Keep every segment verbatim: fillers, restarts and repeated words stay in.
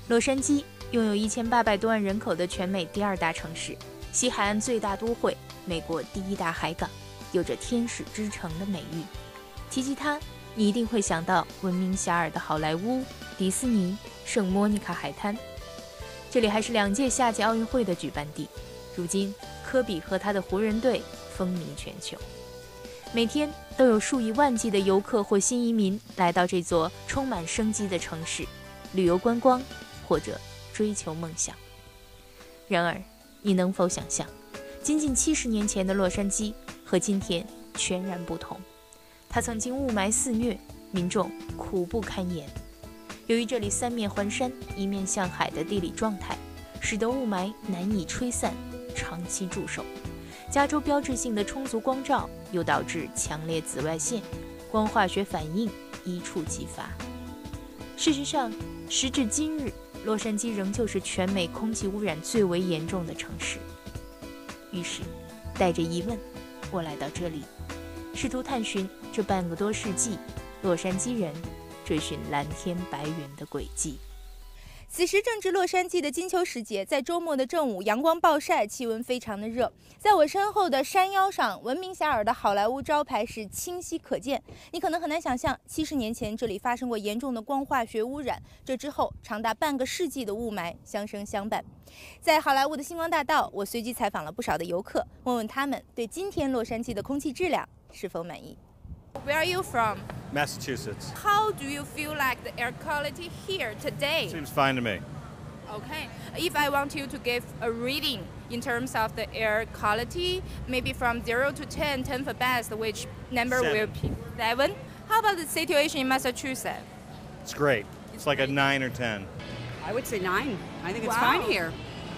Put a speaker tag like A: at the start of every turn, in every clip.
A: 洛杉矶拥有一千八百多万人口的全美第二大城市，西海岸最大都会，美国第一大海港，有着天使之城的美誉。提及它，你一定会想到闻名遐迩的好莱坞、迪士尼、圣莫妮卡海滩。这里还是两届夏季奥运会的举办地，如今科比和他的湖人队风靡全球，每天都有数以万计的游客或新移民来到这座充满生机的城市，旅游观光或者追求梦想。然而，你能否想象，仅仅七十年前的洛杉矶和今天全然不同？它曾经雾霾肆虐，民众苦不堪言。由于这里三面环山、一面向海的地理状态，使得雾霾难以吹散，长期驻守。加州标志性的充足光照，又导致强烈紫外线、光化学反应一触即发。事实上，时至今日，洛杉矶仍旧是全美空气污染最为严重的城市。于是，带着疑问，我来到这里，试图探寻这半个多世纪洛杉矶人追寻蓝天白云的轨迹。此时正值洛杉矶的金秋时节，在周末的正午，阳光暴晒，气温非常的热。在我身后的山腰上，闻名遐迩的好莱坞招牌是清晰可见。你可能很难想象，七十年前这里发生过严重的光化学污染，这之后长达半个世纪的雾霾相生相伴。在好莱坞的星光大道，我随机采访了不少的游客，问问他们对今天洛杉矶的空气质量是否满意。Where are you from?
B: Massachusetts.
A: How do you feel like the air quality here today?
B: Seems fine to me.
A: Okay. If I want you to give a reading in terms of the air quality, maybe from zero to ten, ten for best, which number
B: Seven.
A: will be seven? How about the situation in Massachusetts?
B: It's great. It's,
A: It's
B: like
A: great.
B: a nine or ten.
C: I would say nine. I think it's
A: Wow.
C: fine here.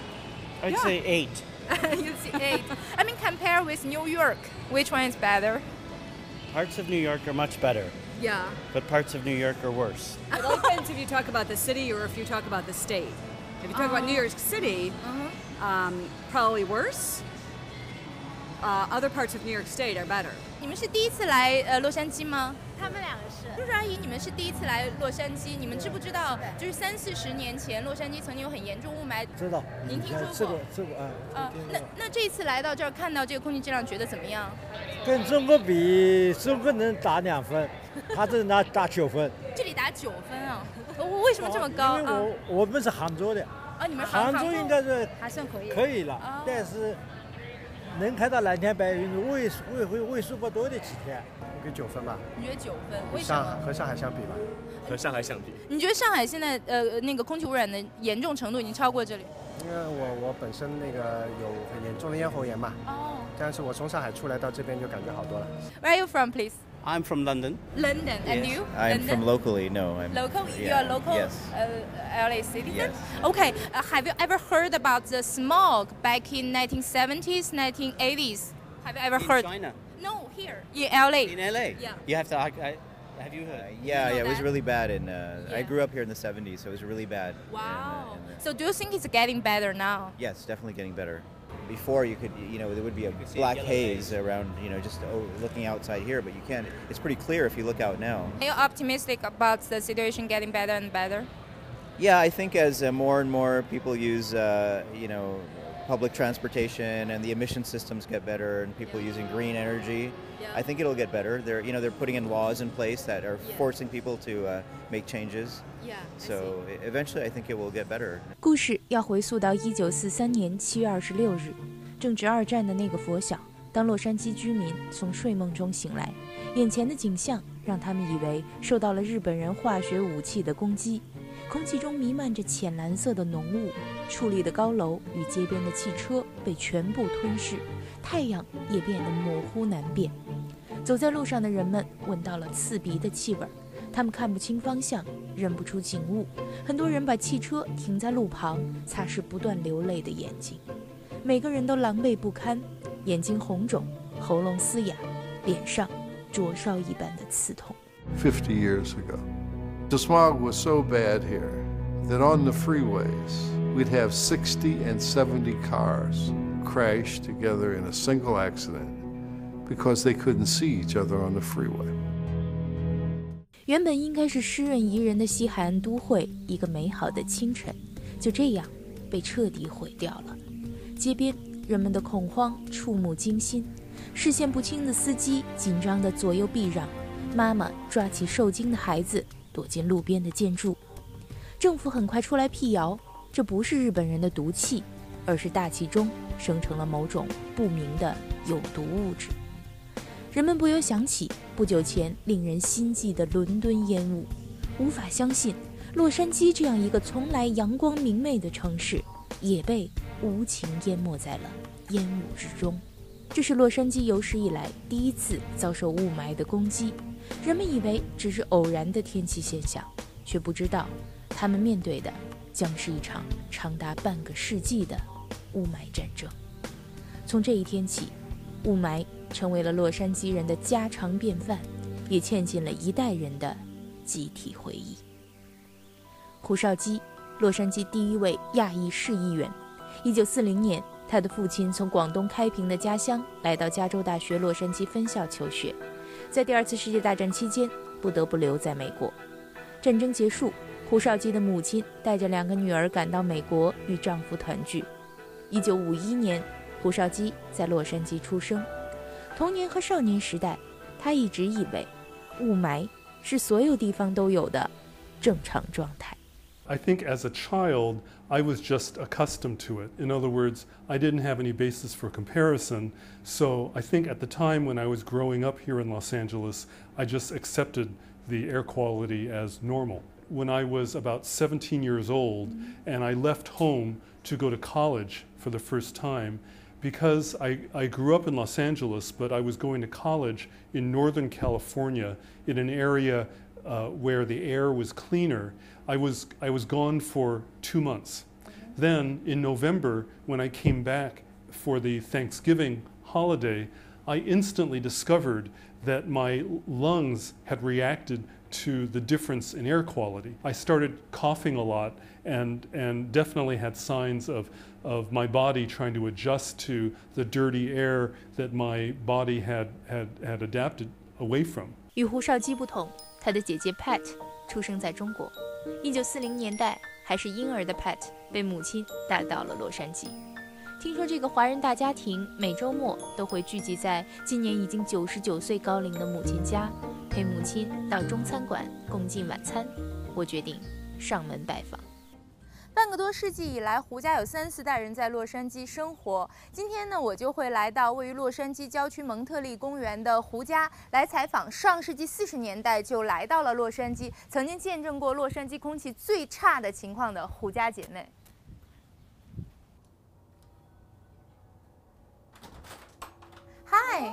D: I'd
C: Yeah.
D: say eight.
A: You see eight. I mean, compare with New York, which one is better?
D: Parts of New York are much better,
A: Yeah.
D: but parts of New York are worse.
C: It all depends if you talk about the city or if you talk about the state. If you talk about New York City,
A: Uh-huh.
C: um, probably worse. Uh, other parts of New York State are better.
A: 你们是第一次来呃洛杉矶吗？
E: 他们两个是。
A: 叔叔阿姨，你们是第一次来洛杉矶，你们知不知道，就是三四十年前洛杉矶曾经有很严重雾霾？
F: 知道。
A: 您听说过？
F: 这个这个啊。
A: 呃，那那这次来到这儿看到这个空气质量，觉得怎么样？
F: 跟中国比，中国能打两分，他这拿打九分。
A: 这里打九分啊？为什么这么高？
F: 因为我我们是杭州的。
A: 啊，你们
F: 杭州应该是
E: 还算可以。
F: 可以了，但是能看到蓝天白云，为数为为为数不多的几天。
G: 我给九分吧。
A: 你觉得九分？为什
G: 上
A: 么？
G: 和上海相比吧。
B: 和上海相比，
A: 你觉得上海现在呃那个空气污染的严重程度已经超过这里？
G: 因为我我本身那个有很严重的咽喉炎嘛。
A: 哦。
G: 但是我从上海出来到这边就感觉好多了。
A: Where are you from, please?
D: I'm from London.
A: London, and
D: Yes.
A: you?
H: I'm
A: London?
H: from locally. No, I'm
A: Local? You
H: yeah,
A: are local?
H: Yes.
A: Uh, L A citizen?
H: Yes.
A: Okay. Uh, have you ever heard about the smog back in nineteen seventies, nineteen eighties? Have you ever
D: In
A: heard?
D: China.
A: No, here in L A.
D: In L A?
A: Yeah.
D: You have to. I, I, have you
H: Uh,
D: heard?
H: yeah,
A: know
H: yeah, it was
A: that?
H: really bad. In uh,
A: Yeah.
H: I grew up here in the seventies, so it was really bad.
A: Wow.
H: And, uh, and, uh,
A: So do you think it's getting better now?
H: yes, definitely getting better. Before you could, you know, there would be a
D: see
H: black
D: yellow
H: haze
D: haze.
H: around, you know, just oh, looking outside here, but you can't. It's pretty clear if you look out now.
A: Are you optimistic about the situation getting better and better?
H: Yeah, I think as uh, more and more people use, uh, you know, public transportation and the emission systems get better and people using green energy,
A: Yeah.
H: I think it'll get better. They're, you know, they're putting in laws in place that are
A: Yeah.
H: forcing people to uh, make changes.
A: Yeah.
H: So e- eventually, I think it will get better.
A: 故事要回溯到一九四三年七月二十六日，正值二战的那个拂晓。当洛杉矶居民从睡梦中醒来，眼前的景象让他们以为受到了日本人化学武器的攻击。空气中弥漫着浅蓝色的浓雾，矗立的高楼与街边的汽车被全部吞噬，太阳也变得模糊难辨。走在路上的人们闻到了刺鼻的气味，他们看不清方向，认不出景物。很多人把汽车停在路旁，擦拭不断流泪的眼睛。每个人都狼狈不堪，眼睛红肿，喉咙嘶哑，脸上灼烧一般的刺痛。
I: fifty years ago. The smog was so bad here that on the freeways, we'd have sixty and seventy cars crash together in a single accident because they couldn't see each other on the freeway.
A: 原本应该是诗润宜人的西海岸都会，一个美好的清晨，就这样被彻底毁掉了。街边人们的恐慌触目惊心，视线不清的司机紧张地左右避让，妈妈抓起受惊的孩子躲进路边的建筑。政府很快出来辟谣，这不是日本人的毒气，而是大气中生成了某种不明的有毒物质。人们不由想起不久前令人心悸的伦敦烟雾，无法相信洛杉矶这样一个从来阳光明媚的城市也被无情淹没在了烟雾之中。这是洛杉矶有史以来第一次遭受雾霾的攻击，人们以为只是偶然的天气现象，却不知道他们面对的将是一场长达半个世纪的雾霾战争。从这一天起，雾霾成为了洛杉矶人的家常便饭，也嵌进了一代人的集体回忆。胡绍基，洛杉矶第一位亚裔市议员。一九四零年，他的父亲从广东开平的家乡来到加州大学洛杉矶分校求学，在第二次世界大战期间不得不留在美国。战争结束，胡绍基的母亲带着两个女儿赶到美国与丈夫团聚。一九五一年，胡绍基在洛杉矶出生。童年和少年时代，他一直以为雾霾是所有地方都有的正常状态。
E: I think as a child, I was just accustomed to it. In other words, I didn't have any basis for comparison. So I think at the time when I was growing up here in Los Angeles, I just accepted the air quality as normal. When I was about seventeen years old and I left home to go to college for the first time, because I, I grew up in Los Angeles, but I was going to college in Northern California in an area uh, where the air was cleaner. I was, I was gone for two months. Then in November, when I came back for the Thanksgiving holiday, I instantly discovered that my lungs had reacted to the difference in air quality. I started coughing a lot and, and definitely had signs of, of my body trying to adjust to the dirty air that my body had, had, had adapted away from.
A: 与胡绍基不同，他的姐姐 Pat 出生在中国。一九四零年代，还是婴儿的 Pat 被母亲带到了洛杉矶。听说这个华人大家庭每周末都会聚集在今年已经九十九岁高龄的母亲家，陪母亲到中餐馆共进晚餐。我决定上门拜访。半个多世纪以来，胡家有三四代人在洛杉矶生活。今天呢，我就会来到位于洛杉矶郊区蒙特利公园的胡家，来采访上世纪四十年代就来到了洛杉矶，曾经见证过洛杉矶空气最差的情况的胡家姐妹。Hi.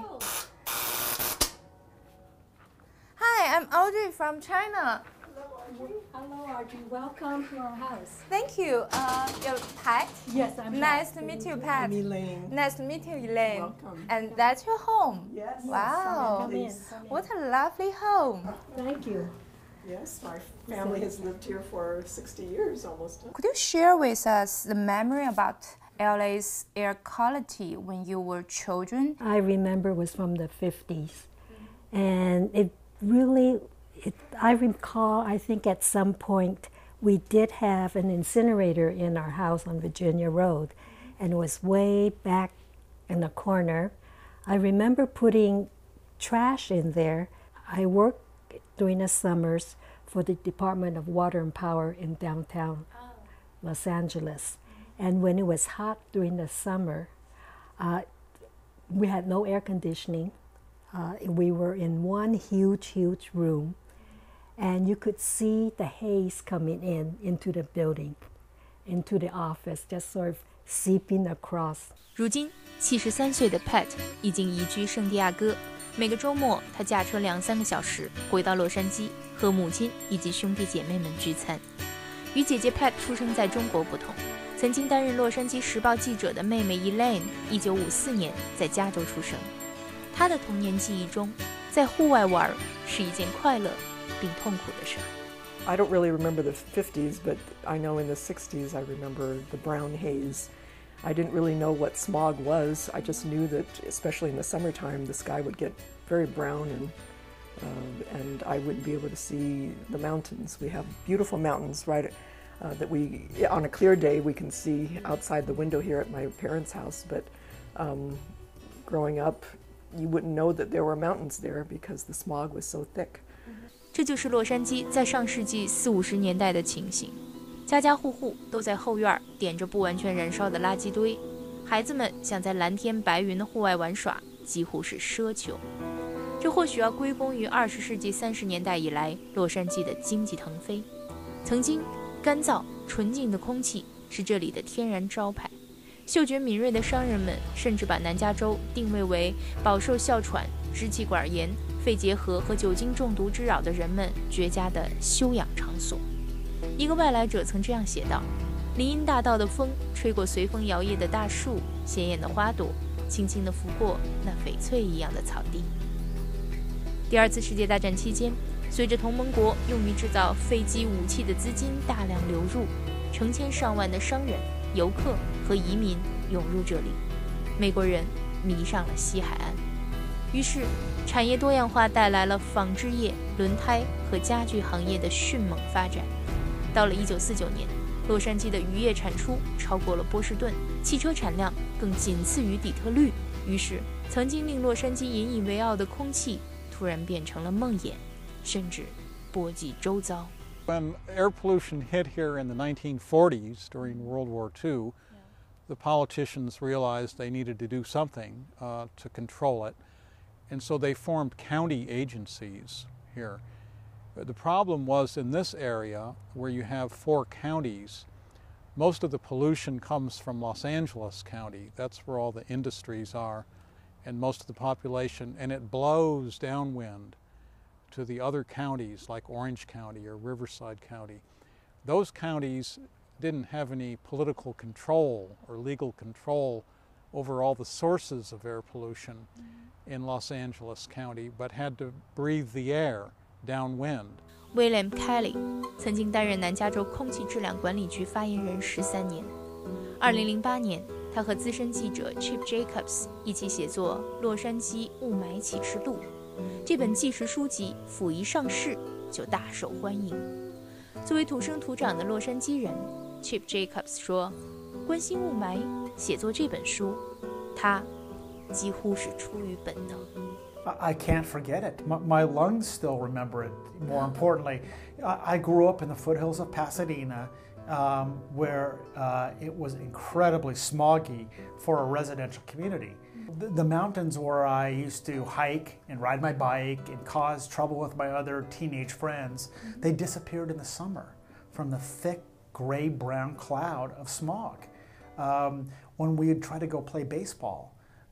A: Hi, I'm Audrey from China.
J: Hello, Audrey. Welcome to our house.
A: Thank you. Uh, you're Pat?
J: Yes, I'm
A: Nice
J: Pat.
A: to meet you, Pat.
J: I'm Elaine.
A: Nice to meet you, Elaine.
J: Welcome.
A: And that's your home?
J: Yes.
A: Wow.
J: Come in. Come in.
A: What a lovely home.
J: Thank you.
K: Yes, my family has lived here for sixty years almost.
A: Could you share with us the memory about L A's air quality when you were children?
J: I remember it was from the fifties. And it really, it, I recall, I think at some point, we did have an incinerator in our house on Virginia Road. And it was way back in the corner. I remember putting trash in there. I worked during the summers for the Department of Water and Power in downtown oh. Los Angeles. And when it was hot during the summer, uh, we had no air conditioning. Uh, we were in one huge, huge room, and you could see the haze coming in into the building, into the office, just sort of seeping across.
A: 如今，七十三岁的 Pat 已经移居圣地亚哥。每个周末，她驾车两三个小时回到洛杉矶，和母亲以及兄弟姐妹们聚餐。与姐姐 Pat 出生在中国不同，曾经担任《洛杉矶时报》记者的妹妹 Elaine， 一九五四年在加州出生。她的童年记忆中，在户外玩是一件快乐并痛苦的事。
K: I don't really remember the fifties, but I know in the sixties I remember the brown haze. I didn't really know what smog was. I just knew that, especially in the summertime, the sky would get very brown and uh, and I wouldn't be able to see the mountains. We have beautiful mountains right uh, that we, on a clear day, we can see outside the window here at my parents' house. But um, growing up, you wouldn't know that there were mountains there because the smog was so thick.
A: 这就是洛杉矶在上世纪四五十年代的情形，家家户户都在后院点着不完全燃烧的垃圾堆，孩子们想在蓝天白云的户外玩耍，几乎是奢求。这或许要归功于二十世纪三十年代以来洛杉矶的经济腾飞。曾经，干燥纯净的空气是这里的天然招牌，嗅觉敏锐的商人们甚至把南加州定位为饱受哮喘、支气管炎、肺结核和酒精中毒之扰的人们绝佳的休养场所。一个外来者曾这样写道：林荫大道的风吹过随风摇曳的大树，鲜艳的花朵轻轻地拂过那翡翠一样的草地。第二次世界大战期间，随着同盟国用于制造飞机武器的资金大量流入，成千上万的商人、游客和移民涌入这里，美国人迷上了西海岸。于是产业多样化带来了纺织业、轮胎和家具行业的迅猛发展。到了一九四九年，洛杉矶的渔业产出超过了波士顿，汽车产量更仅次于底特律。于是曾经令洛杉矶引以为傲的空气突然变成了梦魇，甚至波及周遭。
L: When air pollution hit here in the nineteen forties during World War Two, the politicians realized they needed to do something uh, to control it, and so they formed county agencies here. The problem was in this area, where you have four counties, most of the pollution comes from Los Angeles County. That's where all the industries are, and most of the population, and it blows downwind to the other counties like Orange County or Riverside County. Those counties didn't have any political control or legal control over all the sources of air pollution in Los Angeles County, but had to breathe the air downwind.
A: William Kelly 曾经担任南加州空气质量管理局发言人十三年。二零零八年，他和资深记者 Chip Jacobs 一起写作《洛杉矶雾霾启示录》。这本纪实书籍甫一上市就大受欢迎。作为土生土长的洛杉矶人 ，Chip Jacobs 说：“关心雾霾，写作这本书，他几乎是出于本能。”
M: I can't forget it. My, my lungs still remember it. More importantly, I, I grew up in the foothills of Pasadena, um, where uh, it was incredibly smoggy for a residential community. The, the mountains where I used to hike and ride my bike and cause trouble with my other teenage friends, they disappeared in the summer from the thick gray-brown cloud of smog. Um, when we'd try to go play baseball,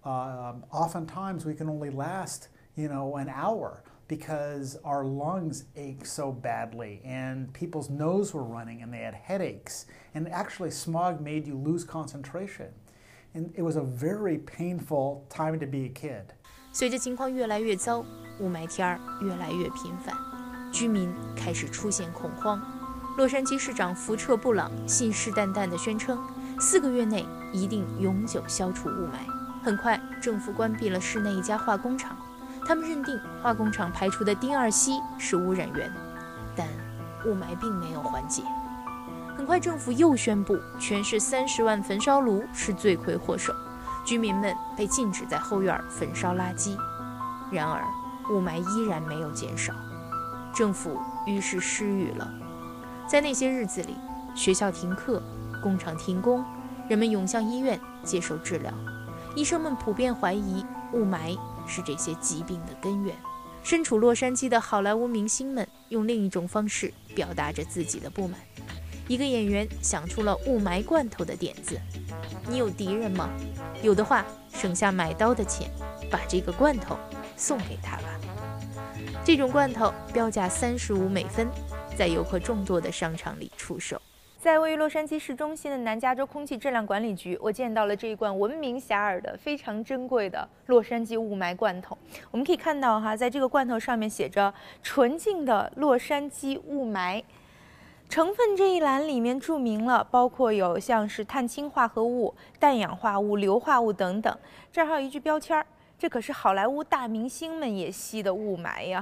M: Um, oftentimes we can only last, you know, an hour because our lungs ache so badly and people's nose were running and they had headaches. And actually smog made you lose concentration. And it was a very painful time to be a kid.
A: 随着情况越来越糟，雾霾天儿越来越频繁，居民开始出现恐慌。洛杉矶市长福彻布朗信誓旦旦地宣称，四个月内一定永久消除雾霾。很快，政府关闭了市内一家化工厂，他们认定化工厂排出的丁二烯是污染源，但雾霾并没有缓解。很快，政府又宣布全市三十万焚烧炉是罪魁祸首，居民们被禁止在后院焚烧垃圾。然而，雾霾依然没有减少，政府于是失语了。在那些日子里，学校停课，工厂停工，人们涌向医院接受治疗。医生们普遍怀疑雾霾是这些疾病的根源。身处洛杉矶的好莱坞明星们用另一种方式表达着自己的不满。一个演员想出了雾霾罐头的点子：你有敌人吗？有的话，省下买刀的钱，把这个罐头送给他吧。这种罐头标价三十五美分，在游客众多的商场里出售。在位于洛杉矶市中心的南加州空气质量管理局，我见到了这一罐闻名遐迩的、非常珍贵的洛杉矶雾霾罐头。我们可以看到哈，在这个罐头上面写着“纯净的洛杉矶雾霾”。成分这一栏里面注明了，包括有像是碳氢化合物、氮氧化物、硫化物等等。这儿还有一句标签儿，这可是好莱坞大明星们也吸的雾霾呀。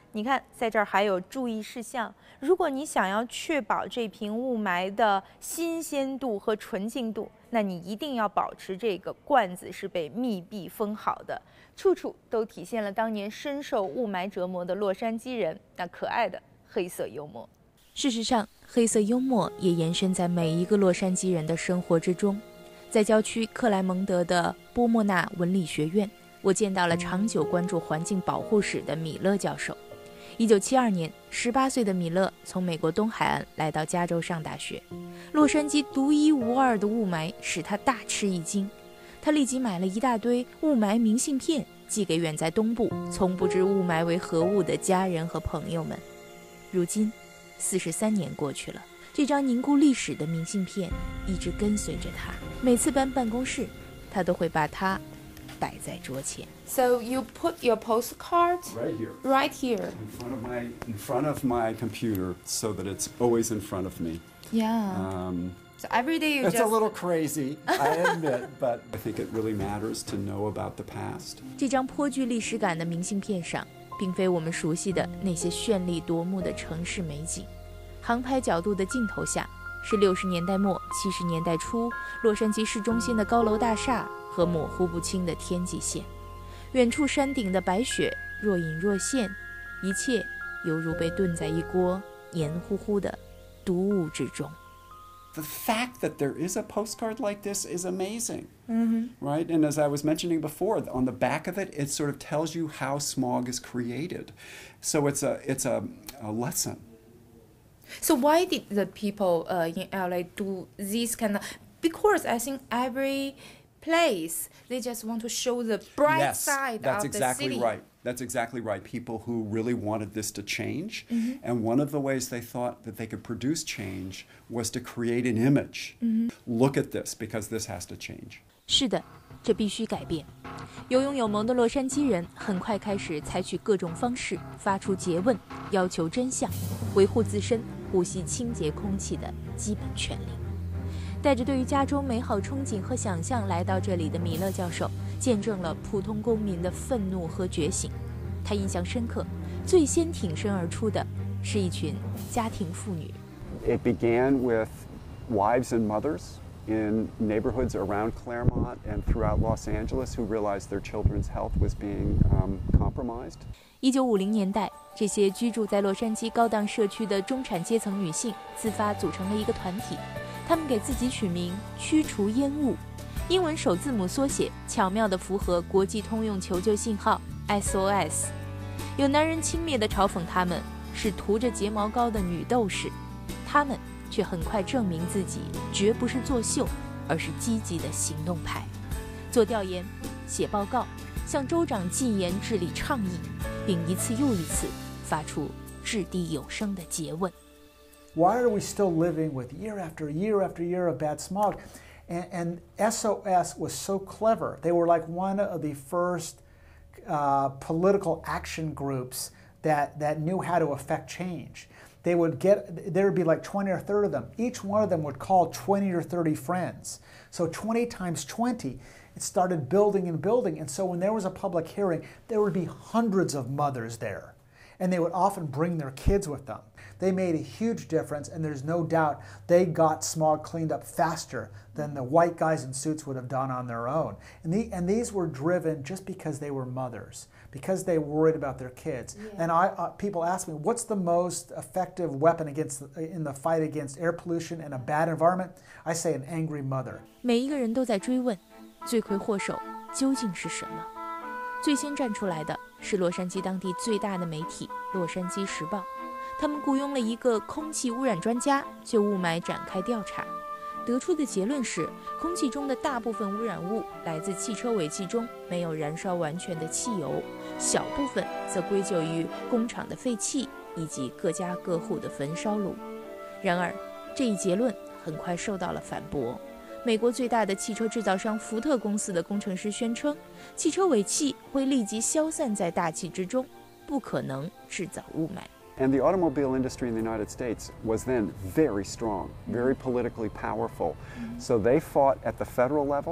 A: 你看，在这儿还有注意事项。如果你想要确保这瓶雾霾的新鲜度和纯净度，那你一定要保持这个罐子是被密闭封好的，处处都体现了当年深受雾霾折磨的洛杉矶人那可爱的黑色幽默。事实上，黑色幽默也延伸在每一个洛杉矶人的生活之中。在郊区克莱蒙德的波莫纳文理学院，我见到了长久关注环境保护史的米勒教授。一九七二年，十八岁的米勒从美国东海岸来到加州上大学。洛杉矶独一无二的雾霾使他大吃一惊，他立即买了一大堆雾霾明信片，寄给远在东部从不知雾霾为何物的家人和朋友们。如今，四十三年过去了，这张凝固历史的明信片一直跟随着他。每次搬办公室，他都会把它摆在桌前。So you put your postcard
N: right here,
A: right here,
N: in front of my in front of my computer, so that it's always in front of me.
A: Yeah.
N: Um,
A: so every day you
N: it's
A: just.
N: It's a little crazy, I admit, but I think it really matters to know about the past.
A: 这张颇具历史感的明信片上，并非我们熟悉的那些绚丽夺目的城市美景。航拍角度的镜头下，是六十年代末、七十年代初洛杉矶市中心的高楼大厦和模糊不清的天际线。远处山顶的白雪若隐若现，一切犹如被炖在一锅黏糊糊的毒雾之中。
N: The fact that there is a postcard like this is amazing,
A: mm-hmm.
N: right? And as I was mentioning before, on the back of it, it sort of tells you how smog is created. So it's a it's a, a lesson.
A: So why did the people uh, in L A do this kind of? Because I think every place they just want to show the bright
N: yes,
A: side
N: that's
A: of
N: exactly
A: the city.
N: right. That's exactly right. People who really wanted this to change,
A: mm-hmm.
N: and one of the ways they thought that they could produce change was to create an image.
A: Mm-hmm.
N: Look at this, because this has to change.
A: 是的，这必须改变。有勇有谋的洛杉矶人很快开始采取各种方式，发出诘问，要求真相，维护自身呼吸清洁空气的基本权利。带着对于加州美好憧憬和想象来到这里的米勒教授，见证了普通公民的愤怒和觉醒。他印象深刻，最先挺身而出的是一群家庭妇女。
N: It began with wives and mothers in neighborhoods around Claremont and throughout Los Angeles who realized their children's health was being um, compromised.
A: 一九五零年代，这些居住在洛杉矶高档社区的中产阶层女性自发组成了一个团体，她们给自己取名“驱除烟雾”，英文首字母缩写，巧妙地符合国际通用求救信号 S O S。有男人轻蔑地嘲讽她们是涂着睫毛膏的女斗士，她们却很快证明自己绝不是作秀，而是积极的行动派。做调研、写报告，向州长进言治理倡议，并一次又一次发出掷地有声的诘问。
M: Why are we still living with year after year after year of bad smog? And, and S O S was so clever. They were like one of the first uh, political action groups that, that knew how to affect change. They would get, there would be like twenty or thirty of them. Each one of them would call twenty or thirty friends. So twenty times twenty, it started building and building. And so when there was a public hearing, there would be hundreds of mothers there. And they would often bring their kids with them. They made a huge difference, and there's no doubt they got smog cleaned up faster than the white guys in suits would have done on their own. And, the, and these were driven just because they were mothers, because they worried about their kids. Yeah. And I, uh, people ask me, what's the most effective weapon against in the fight against air pollution and a bad environment? I say an angry mother.
A: 每一个人都在追问，罪魁祸首究竟是什么？最先站出来的是洛杉矶当地最大的媒体《洛杉矶时报》，他们雇佣了一个空气污染专家就雾霾展开调查，得出的结论是，空气中的大部分污染物来自汽车尾气中没有燃烧完全的汽油，小部分则归咎于工厂的废气以及各家各户的焚烧炉。然而，这一结论很快受到了反驳。美国最大的汽车制造商福特公司的工程师宣称，汽车尾气会立即消散在大气之中，不可能制造雾霾。
N: And the automobile industry in the United States was then very strong, very politically powerful. So they fought at the federal level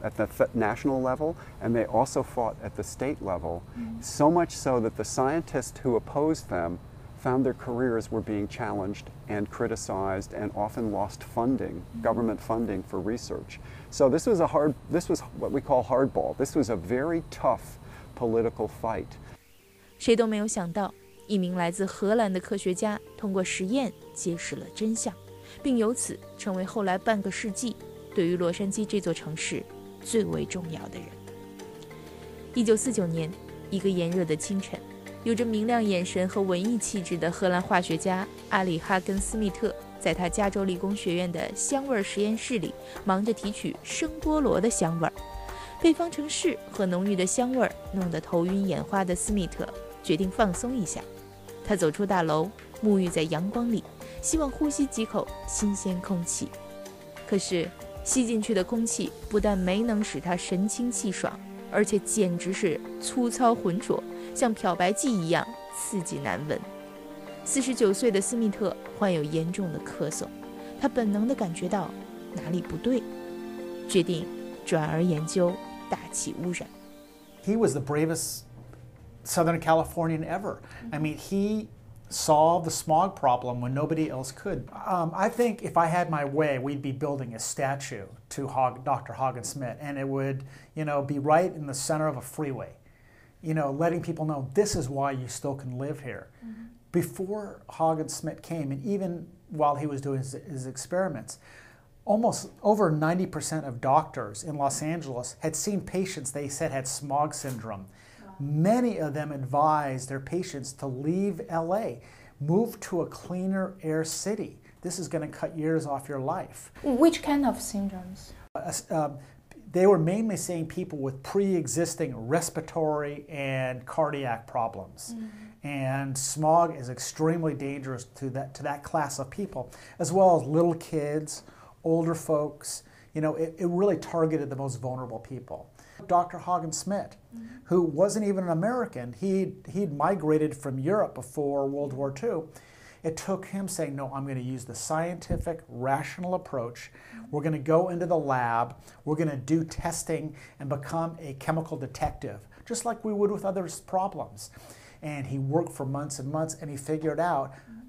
N: at the th- national level, and they also fought at the state level, mm-hmm. so much so that the scientists who opposed them found their careers were being challenged and criticized and often lost funding, mm-hmm. government funding for research. So this was a hard, this was what we call hardball. This was a very tough political fight.
A: 谁都没有想到，一名来自荷兰的科学家通过实验揭示了真相，并由此成为后来半个世纪对于洛杉矶这座城市最为重要的人。一九四九年，一个炎热的清晨，有着明亮眼神和文艺气质的荷兰化学家阿里·哈根斯密特，在他加州理工学院的香味实验室里忙着提取生菠萝的香味儿。被方程式和浓郁的香味儿弄得头晕眼花的斯密特决定放松一下。他走出大楼，沐浴在阳光里，希望呼吸几口新鲜空气。可是吸进去的空气不但没能使他神清气爽，而且简直是粗糙浑浊，像漂白剂一样刺激难闻。四十九岁的斯密特患有严重的咳嗽，他本能地感觉到哪里不对，决定转而研究大气污染。
M: He was the bravest Southern Californian ever. I mean, he solved the smog problem when nobody else could. Um, I think if I had my way, we'd be building a statue to Hog, Doctor Haagen-Smit, and it would, you know, be right in the center of a freeway, you know, letting people know this is why you still can live here. Mm-hmm. Before Haagen-Smit came, and even while he was doing his, his experiments, almost over ninety percent of doctors in Los Angeles had seen patients they said had smog syndrome. Many of them advised their patients to leave L A, move to a cleaner air city. This is going to cut years off your life.
A: Which kind of syndromes?
M: Uh, um, they were mainly seeing people with pre-existing respiratory and cardiac problems. Mm-hmm. And smog is extremely dangerous to that, to that class of people, as well as little kids, older folks. You know, it, it really targeted the most vulnerable people. Doctor Haagen-Smit, mm-hmm. who wasn't even an American, he'd, he'd migrated from Europe before World War Two. It took him saying, no, I'm going to use the scientific, rational approach. We're going to go into the lab. We're going to do testing and become a chemical detective, just like we would with other problems. And he worked for months and months, and he figured out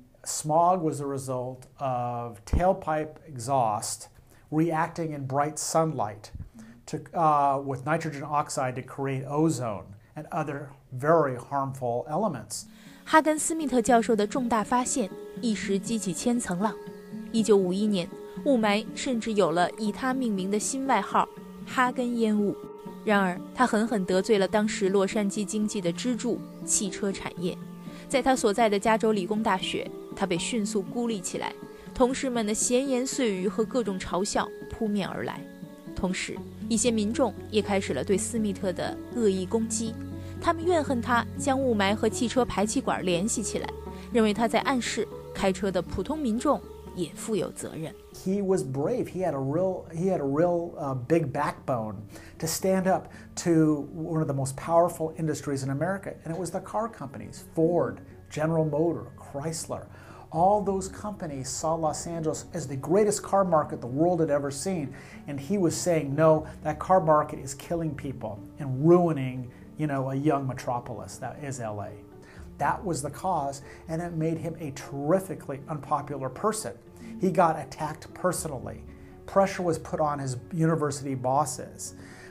M: smog was a result of tailpipe exhaust reacting in bright sunlight to, uh, with nitrogen oxide to create ozone and other very harmful elements.
A: 哈根斯密特教授的重大发现一时激起千层浪。一九五一年，雾霾甚至有了以他命名的新外号——哈根烟雾。然而，他狠狠得罪了当时洛杉矶经济的支柱——汽车产业。在他所在的加州理工大学，他被迅速孤立起来，同事们的闲言碎语和各种嘲笑扑面而来。同时，一些民众也开始了对斯密特的恶意攻击。他们怨恨他将雾霾和汽车排气管联系起来，认为他在暗示开车的普通民众也负有责任。
M: He was brave. He had a real, he had a real uh, big backbone to stand up to one of the most powerful industries in America, and it was the car companies: Ford, General Motors, Chrysler. All those companies saw Los Angeles as the greatest car market the world had ever seen, and he was saying, no, that car market is killing people and ruining, you know, a young metropolis that is L A. That was the cause, and it made him a terrifically unpopular person. He got attacked personally. Pressure was put on his university bosses.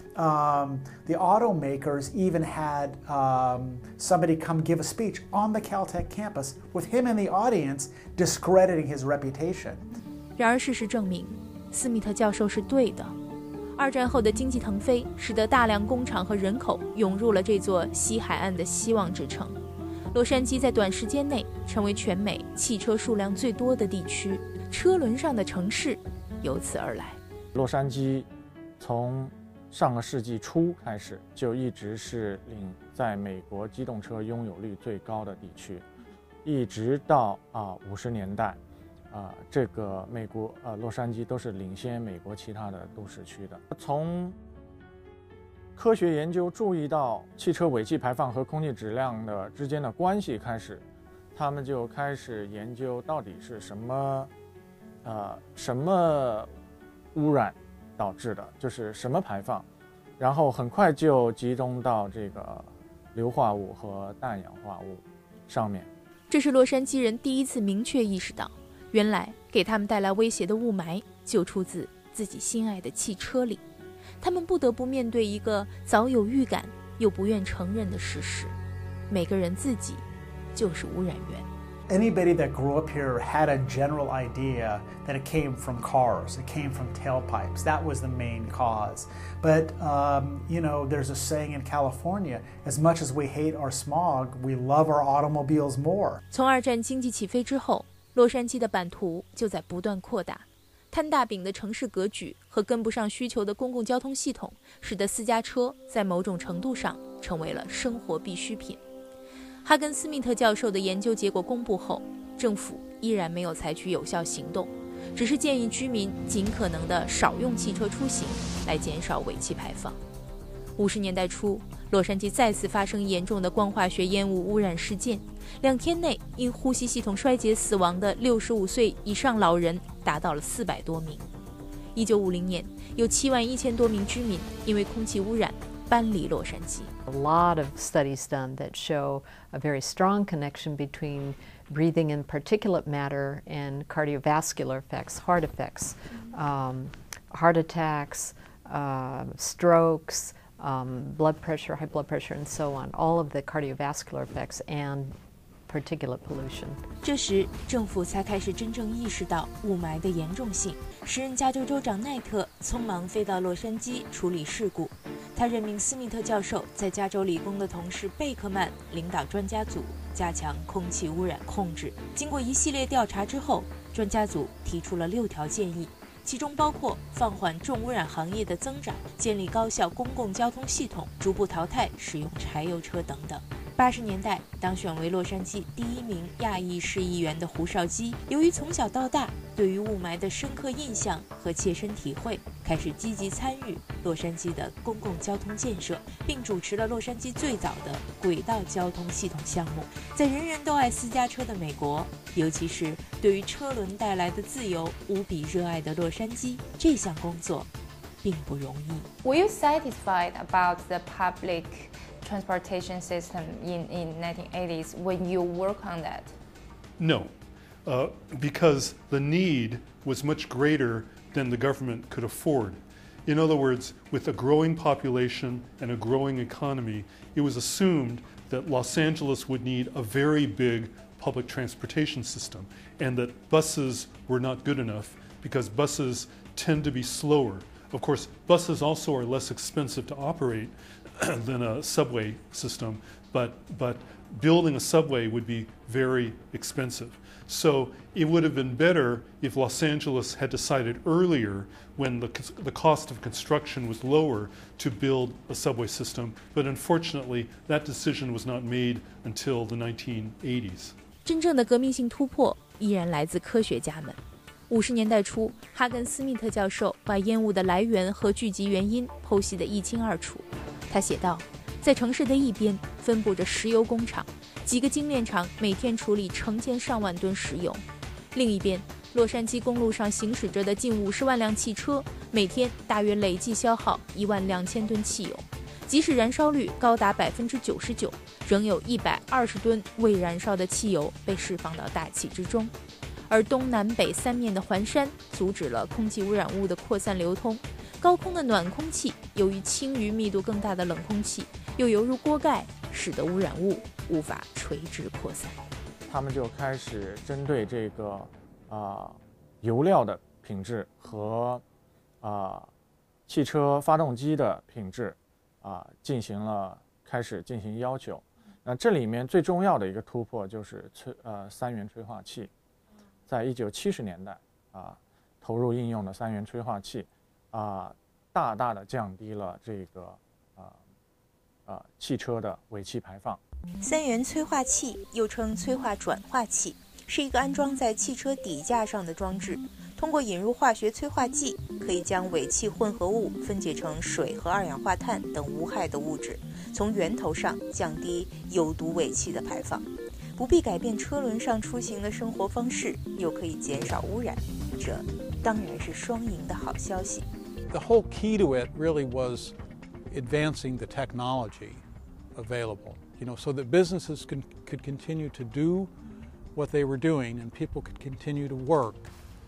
M: Um, the automakers even had um, somebody come give a speech on the Caltech campus with him in the audience, discrediting his reputation.
A: 然而，事实证明，斯密特教授是对的。二战后的经济腾飞，使得大量工厂和人口涌入了这座西海岸的希望之城。洛杉矶在短时间内成为全美汽车数量最多的地区，车轮上的城市由此而来。
O: 洛杉矶从上个世纪初开始就一直是领在美国机动车拥有率最高的地区，一直到啊五十年代，啊这个美国呃洛杉矶都是领先美国其他的都市区的。从科学研究注意到汽车尾气排放和空气质量的之间的关系开始，他们就开始研究到底是什么，呃什么污染导致的，就是什么排放然后很快就集中到这个硫化物和氮氧化物上面。
A: 这是洛杉矶人第一次明确意识到，原来给他们带来威胁的雾霾就出自自己心爱的汽车里。他们不得不面对一个早有预感又不愿承认的事实：每个人自己就是污染源。
M: Anybody that grew up here had a general idea that it came from cars, it came from tailpipes. That was the main cause. But, um, you know, there's a saying in California, as much as we hate our smog, we love our automobiles more.
A: 从二战经济起飞之后，洛杉矶的版图就在不断扩大。摊大饼的城市格局和跟不上需求的公共交通系统，使得私家车在某种程度上成为了生活必需品。哈根斯密特教授的研究结果公布后，政府依然没有采取有效行动，只是建议居民尽可能的少用汽车出行，来减少尾气排放。五十年代初，洛杉矶再次发生严重的光化学烟雾污染事件，两天内因呼吸系统衰竭死亡的六十五岁以上老人达到了四百多名。一九五零年，有七万一千多名居民因为空气污染搬离洛杉矶。
P: A lot of studies done that show a very strong connection between breathing in particulate matter and cardiovascular effects, heart effects, um, heart attacks, uh, strokes, um, blood pressure, high blood pressure, and so on. All of the cardiovascular effects and particulate pollution.
A: 这时，政府才开始真正意识到雾霾的严重性。时任加州州长奈特匆忙飞到洛杉矶处理事故。他任命斯密特教授在加州理工的同事贝克曼领导专家组，加强空气污染控制。经过一系列调查之后，专家组提出了六条建议，其中包括放缓重污染行业的增长，建立高效公共交通系统，逐步淘汰使用柴油车等等。八十年代，当选为洛杉矶第一名亚裔市议员的胡绍基，由于从小到大对于雾霾的深刻印象和切身体会，开始积极参与洛杉矶的公共交通建设，并主持了洛杉矶最早的轨道交通系统项目。在人人都爱私家车的美国，尤其是对于车轮带来的自由无比热爱的洛杉矶，这项工作并不容易。
Q: Were you satisfied about the public transportation system in, in nineteen eighties when you work on that?
E: No, uh, because the need was much greater than the government could afford. In other words, with a growing population and a growing economy, it was assumed that Los Angeles would need a very big public transportation system, and that buses were not good enough because buses tend to be slower. Of course, buses also are less expensive to operate than a subway system, but, but building a subway would be very expensive. So it would have been better if Los Angeles had decided earlier, when the, the cost of construction was lower, to build a subway system. But unfortunately, that decision was not made until the nineteen eighties.
A: 真正的革命性突破依然来自科学家们。五十年代初，哈根斯密特教授把烟雾的来源和聚集原因剖析得一清二楚。他写道，在城市的一边分布着石油工厂，几个精炼厂每天处理成千上万吨石油；另一边，洛杉矶公路上行驶着的近五十万辆汽车，每天大约累计消耗一万两千吨汽油。即使燃烧率高达百分之九十九，仍有一百二十吨未燃烧的汽油被释放到大气之中。而东南北三面的环山阻止了空气污染物的扩散流通。高空的暖空气由于轻于密度更大的冷空气，又犹如锅盖，使得污染物无法垂直扩散。
O: 他们就开始针对这个啊、呃、油料的品质和啊、呃、汽车发动机的品质啊、呃、进行了开始进行要求。那这里面最重要的一个突破就是催呃三元催化器，在一九七十年代啊、呃、投入应用的三元催化器。啊、呃，大大的降低了这个啊啊、呃呃、汽车的尾气排放。
A: 三元催化器又称催化转化器，是一个安装在汽车底架上的装置，通过引入化学催化剂，可以将尾气混合物分解成水和二氧化碳等无害的物质，从源头上降低有毒尾气的排放，不必改变车轮上出行的生活方式，又可以减少污染，这当然是双赢的好消息。
L: The whole key to it really was advancing the technology available, you know, so that businesses can, could continue to do what they were doing and people could continue to work.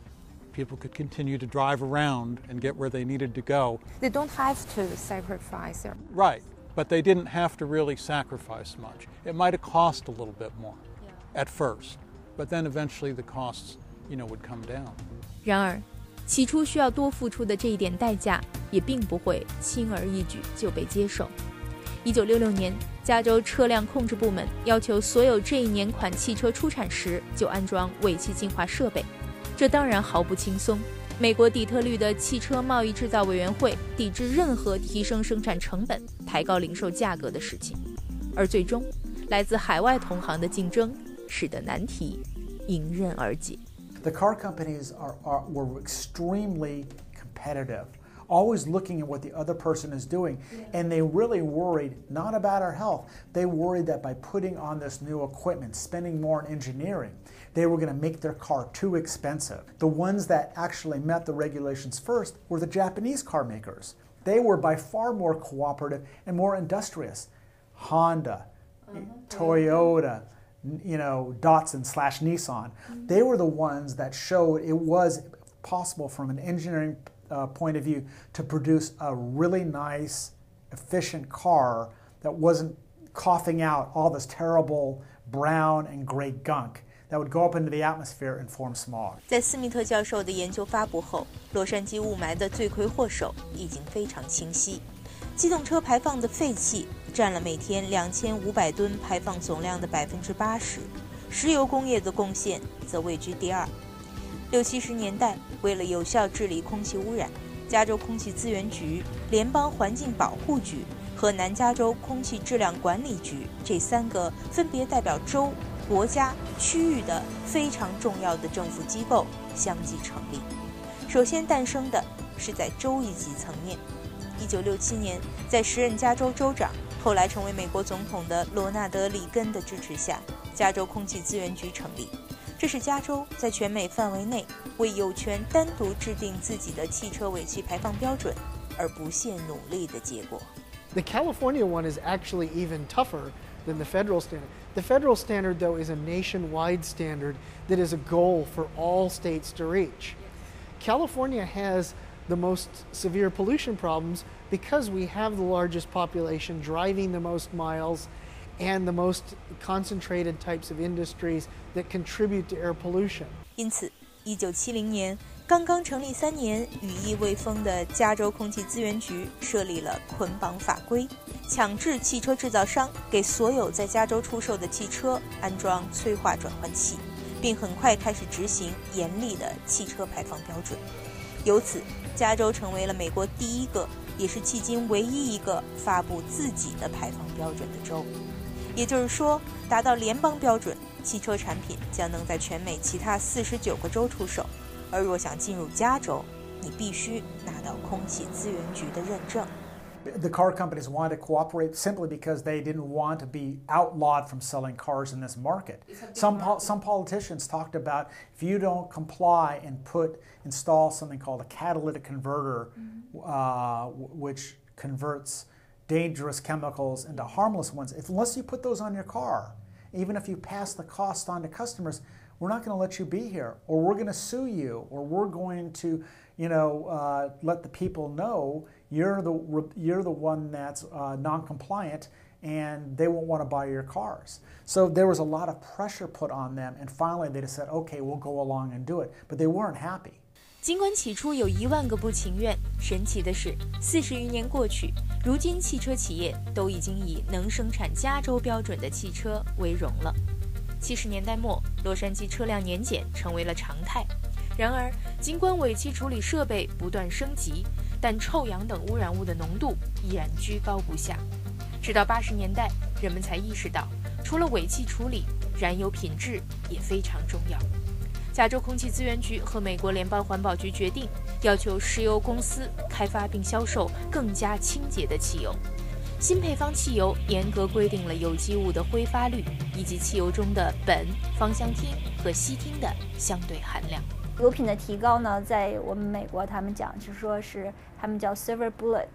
L: People could continue to drive around and get where they needed to go.
Q: They don't have to sacrifice their...
L: Right, but they didn't have to really sacrifice much. It might have cost a little bit more yeah. at first, but then eventually the costs, you know, would come down.
A: 然而，起初需要多付出的这一点代价，也并不会轻而易举就被接受。一九六六年，加州车辆控制部门要求所有这一年款汽车出产时就安装尾气净化设备，这当然毫不轻松。美国底特律的汽车贸易制造委员会抵制任何提升生产成本、抬高零售价格的事情，而最终，来自海外同行的竞争使得难题迎刃而解。
M: The car companies are, are were extremely competitive.Always looking at what the other person is doing, and they really worried not about our health. They worried that by putting on this new equipment, spending more on engineering, they were going to make their car too expensive. The ones that actually met the regulations first were the Japanese car makers. They were by far more cooperative and more industrious. Honda, uh-huh. Toyota, you know, Datsun slash Nissan, mm-hmm. they were the ones that showed it was possible from an engineering Uh, point of view to produce a really nice, efficient car that wasn't coughing out all this terrible brown and gray gunk that would go up into the atmosphere and form smog.
A: 在斯密特教授的研究发布后，洛杉矶雾霾的罪魁祸首已经非常清晰。机动车排放的废气占了每天两千五百吨排放总量的百分之八十，石油工业的贡献则位居第二。六七十年代，为了有效治理空气污染，加州空气资源局、联邦环境保护局和南加州空气质量管理局这三个分别代表州、国家、区域的非常重要的政府机构相继成立。首先诞生的是在州一级层面。一九六七年，在时任加州州长、后来成为美国总统的罗纳德·里根的支持下，加州空气资源局成立。这是加州在全美范围内为有权单独制定自己的汽车尾气排放标准而不懈努力的结果。
R: The California one is actually even tougher than the federal standard. The federal standard, though, is a nationwide standard that is a goal for all states to reach. California has the most severe pollution problems because we have the largest population driving the most miles and the most concentrated types of industries that contribute to air pollution.
A: 因此，一九七零年，刚刚成立三年、羽翼未丰的加州空气资源局设立了捆绑法规，强制汽车制造商给所有在加州出售的汽车安装催化转换器，并很快开始执行严厉的汽车排放标准。由此，加州成为了美国第一个，也是迄今唯一一个发布自己的排放标准的州。也就是说，达到联邦标准，汽车产品将能在全美其他四十九个州出售。而若想进入加州，你必须拿到空气资源局的认证。
M: The car companies wanted to cooperate simply because they didn't want to be outlawed from selling cars in this market. Some po- some politicians talked about if you don't comply and put install something called a catalytic converter, mm-hmm. uh, which converts dangerous chemicals into harmless ones. If, unless you put those on your car, even if you pass the cost on to customers, we're not going to let you be here, or we're going to sue you, or we're going to, you know, uh, let the people know you're the you're the one that's uh, non-compliant, and they won't want to buy your cars. So there was a lot of pressure put on them, and finally they just said, okay, we'll go along and do it. But they weren't happy.
A: 尽管起初有一万个不情愿，神奇的是，四十余年过去，如今汽车企业都已经以能生产加州标准的汽车为荣了。七十年代末，洛杉矶车辆年检成为了常态。然而，尽管尾气处理设备不断升级，但臭氧等污染物的浓度依然居高不下。直到八十年代，人们才意识到，除了尾气处理，燃油品质也非常重要。加州空气资源局和美国联邦环保局决定，要求石油公司开发并销售更加清洁的汽油。新配方汽油严格规定了有机物的挥发率，以及汽油中的苯、芳香烃和烯烃的相对含量。
S: 油品的提高呢，在我们美国他们讲就是说是他们叫 silver bullet，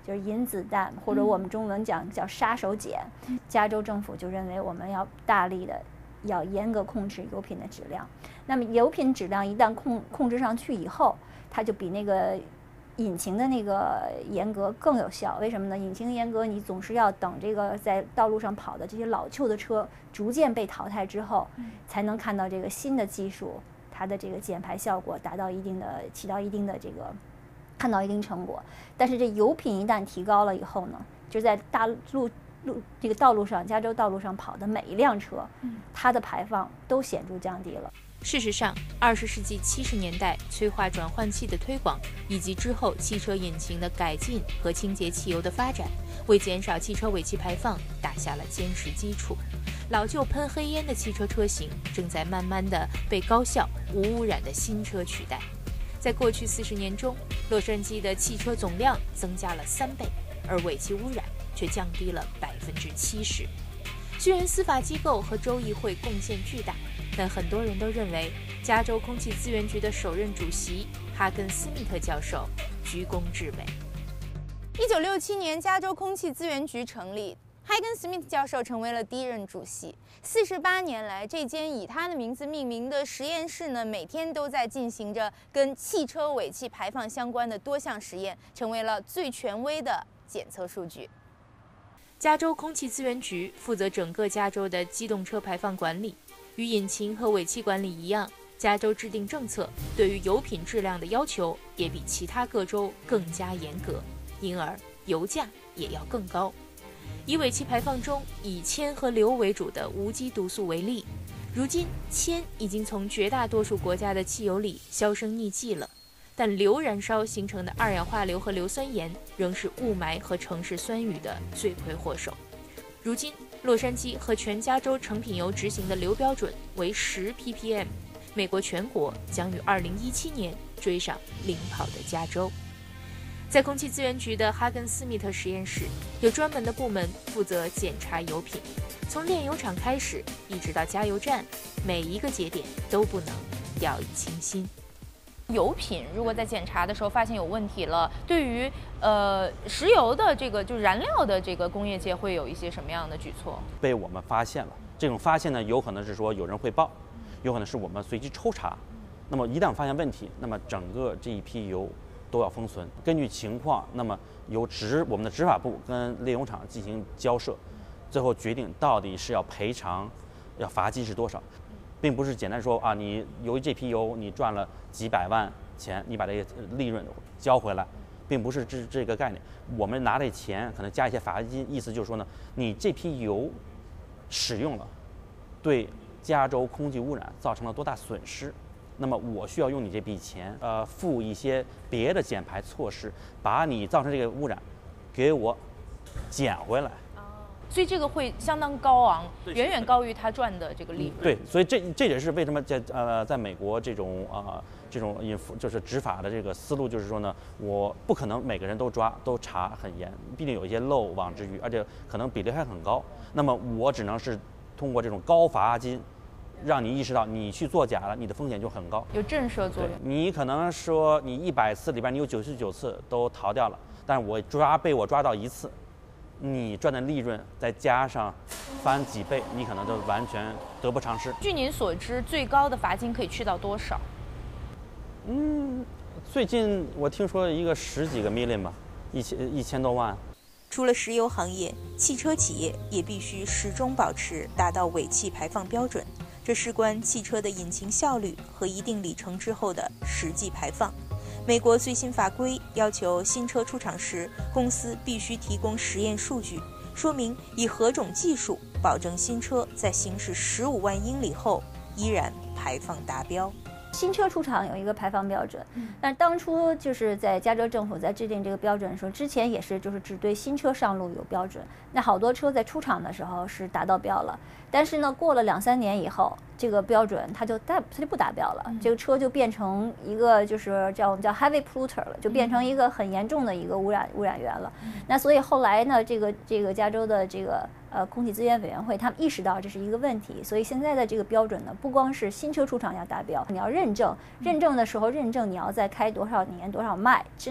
S: 就是银子弹，或者我们中文讲叫杀手锏。加州政府就认为我们要大力的要严格控制油品的质量。那么油品质量一旦控控制上去以后，它就比那个引擎的那个严格更有效。为什么呢？引擎严格，你总是要等这个在道路上跑的这些老旧的车逐渐被淘汰之后，才能看到这个新的技术它的这个减排效果达到一定的起到一定的这个看到一定成果。但是这油品一旦提高了以后呢，就在大路路这个道路上，加州道路上跑的每一辆车，它的排放都显著降低了。
A: 事实上，二十世纪七十年代催化转换器的推广，以及之后汽车引擎的改进和清洁汽油的发展，为减少汽车尾气排放打下了坚实基础。老旧喷黑烟的汽车车型正在慢慢地被高效、无污染的新车取代。在过去四十年中，洛杉矶的汽车总量增加了三倍，而尾气污染却降低了百分之七十。虽然司法机构和州议会贡献巨大，但很多人都认为加州空气资源局的首任主席哈根斯密特教授居功至伟。
T: 一九六七年，加州空气资源局成立，哈根斯密特教授成为了第一任主席。四十八年来，这间以他的名字命名的实验室呢，每天都在进行着跟汽车尾气排放相关的多项实验，成为了最权威的检测数据。
A: 加州空气资源局负责整个加州的机动车排放管理，与引擎和尾气管理一样，加州制定政策对于油品质量的要求也比其他各州更加严格，因而油价也要更高。以尾气排放中以铅和硫为主的无机毒素为例，如今铅已经从绝大多数国家的汽油里销声匿迹了，但硫燃烧形成的二氧化硫和硫酸盐仍是雾霾和城市酸雨的罪魁祸首。如今洛杉矶和全加州成品油执行的硫标准为十 P P M， 美国全国将于二零一七年追上领跑的加州。在空气资源局的哈根斯密特实验室，有专门的部门负责检查油品，从炼油厂开始，一直到加油站，每一个节点都不能掉以轻心。
T: 油品如果在检查的时候发现有问题了，对于呃石油的这个就是燃料的这个工业界会有一些什么样的举措？
U: 被我们发现了，这种发现呢，有可能是说有人汇报，有可能是我们随机抽查。那么一旦发现问题，那么整个这一批油都要封存，根据情况，那么由执我们的执法部跟炼油厂进行交涉，最后决定到底是要赔偿，要罚金是多少。并不是简单说啊，你由于这批油你赚了几百万钱，你把这个利润交回来，并不是这这个概念。我们拿这钱可能加一些罚金，意思就是说呢，你这批油使用了，对加州空气污染造成了多大损失，那么我需要用你这笔钱，呃，付一些别的减排措施，把你造成这个污染给我减回来。
T: 所以这个会相当高昂，远远高于他赚的这个利润。
U: 对，所以这这也是为什么在呃在美国这种啊、呃、这种引就是执法的这个思路，就是说呢，我不可能每个人都抓都查很严，毕竟有一些漏网之鱼，而且可能比例还很高。那么我只能是通过这种高罚金，让你意识到你去作假了，你的风险就很高，
T: 有震慑作用。
U: 你可能说你一百次里边你有九十九次都逃掉了，但是我抓被我抓到一次。你赚的利润再加上翻几倍，你可能就完全得不偿失。
T: 据您所知，最高的罚金可以去到多少？
U: 嗯，最近我听说一个十几个 million 吧，一千一千多万。
A: 除了石油行业，汽车企业也必须始终保持达到尾气排放标准，这事关汽车的引擎效率和一定里程之后的实际排放。美国最新法规要求新车出厂时，公司必须提供实验数据，说明以何种技术保证新车在行驶十五万英里后依然排放达标。新车出厂有一个排放标准，但当初就是在加州政府在制定这个标准的时候，之前也是就是只对新车上路有标准，那好多车在出厂的时候是达到标了，但是呢过了两三年以后，这个标准它就达它就不达标了，这个车就变成一个就是叫我们叫 heavy polluter 了，就变成一个很严重的一个污染污染源了。那所以后来呢，这个这个加州的这个呃空气资源委员会他们意识到这是一个问题，所以现在的这个标准呢，不光是新车出厂要达标，你要认证，认证的时候认证你要在开多少年多少迈之内，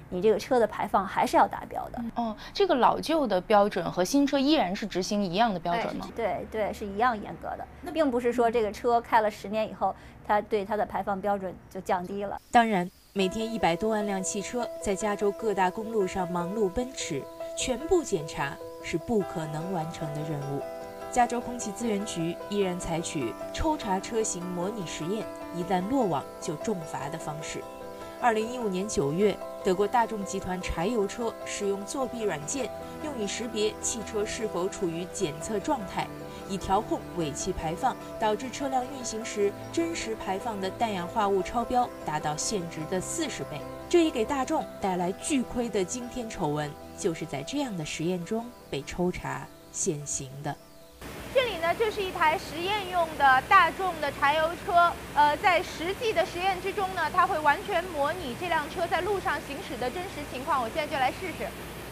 S: 你这个车的排放还是要达标的。
T: 哦，这个老旧的标准和新车依然是执行一样的标准吗？
S: 对对，是一样严格的。那并不是说这个车开了十年以后，它对它的排放标准就降低了。
A: 当然，每天一百多万辆汽车在加州各大公路上忙碌奔驰，全部检查是不可能完成的任务。加州空气资源局依然采取抽查车型模拟实验，一旦落网就重罚的方式。二零一五年九月，德国大众集团柴油车使用作弊软件，用以识别汽车是否处于检测状态，以调控尾气排放，导致车辆运行时真实排放的氮氧化物超标达到限值的四十倍。这一给大众带来巨亏的惊天丑闻，就是在这样的实验中被抽查现行的。
T: 这里呢，就是一台实验用的大众的柴油车。呃，在实际的实验之中呢，它会完全模拟这辆车在路上行驶的真实情况。我现在就来试试。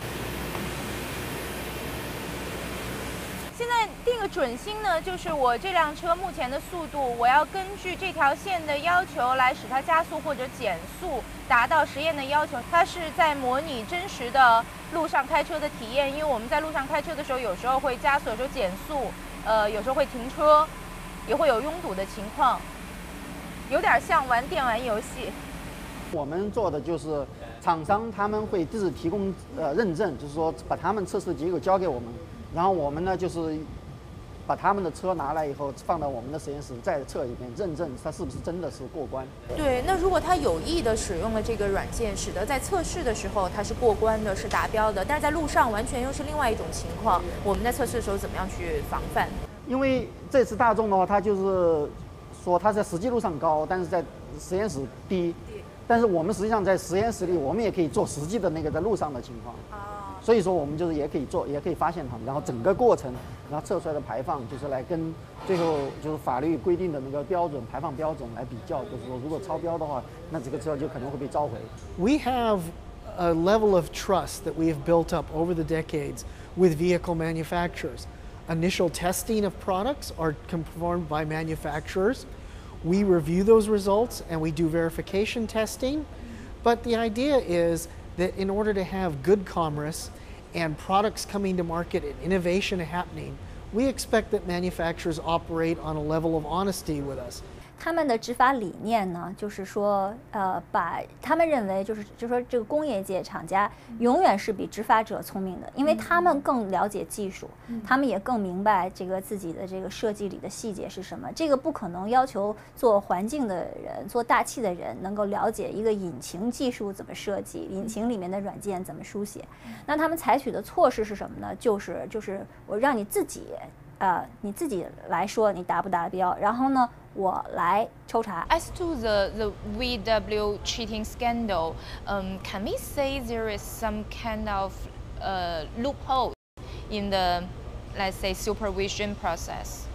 T: 现在定个准星呢，就是我这辆车目前的速度，我要根据这条线的要求来使它加速或者减速，达到实验的要求。它是在模拟真实的路上开车的体验，因为我们在路上开车的时候，有时候会加速，有时候减速，呃，有时候会停车，也会有拥堵的情况，有点像玩电玩游戏。
C: 我们做的就是厂商他们会自己提供呃认证，就是说把他们测试结果交给我们。然后我们呢，就是把他们的车拿来以后，放到我们的实验室再测一遍，认证它是不是真的是过关。
A: 对，那如果他有意的使用了这个软件，使得在测试的时候它是过关的，是达标的，但是在路上完全又是另外一种情况，我们在测试的时候怎么样去防范？
C: 因为这次大众的话，它就是说它在实际路上高，但是在实验室低。但是我们实际上在实验室里，我们也可以做实际的那个在路上的情况。所以说我们就是也可以做，也可以发现它们，然后整个过程，然后测出来的排放就是来跟最后就是法律规定的那个标准排放标准来比较，就是说如果超标的话，那这个车就可能会被召回。
R: We have a level of trust that we have built up over the decades with vehicle manufacturers. Initial testing of products are performed by manufacturers. We review those results and we do verification testing. But the idea is that in order to have good commerce and products coming to market and innovation happening, we expect that manufacturers operate on a level of honesty with us.
S: 他们的执法理念呢，就是说，呃，把他们认为就是，就是说，这个工业界厂家永远是比执法者聪明的，因为他们更了解技术，他们也更明白这个自己的这个设计里的细节是什么。这个不可能要求做环境的人、做大气的人能够了解一个引擎技术怎么设计，引擎里面的软件怎么书写。那他们采取的措施是什么呢？就是就是我让你自己，呃，你自己来说你达不达标，然后呢，我来抽查。
T: As to the the V W cheating scandal, um, can we say there is some kind of uh, loophole in the, let's say, supervision process?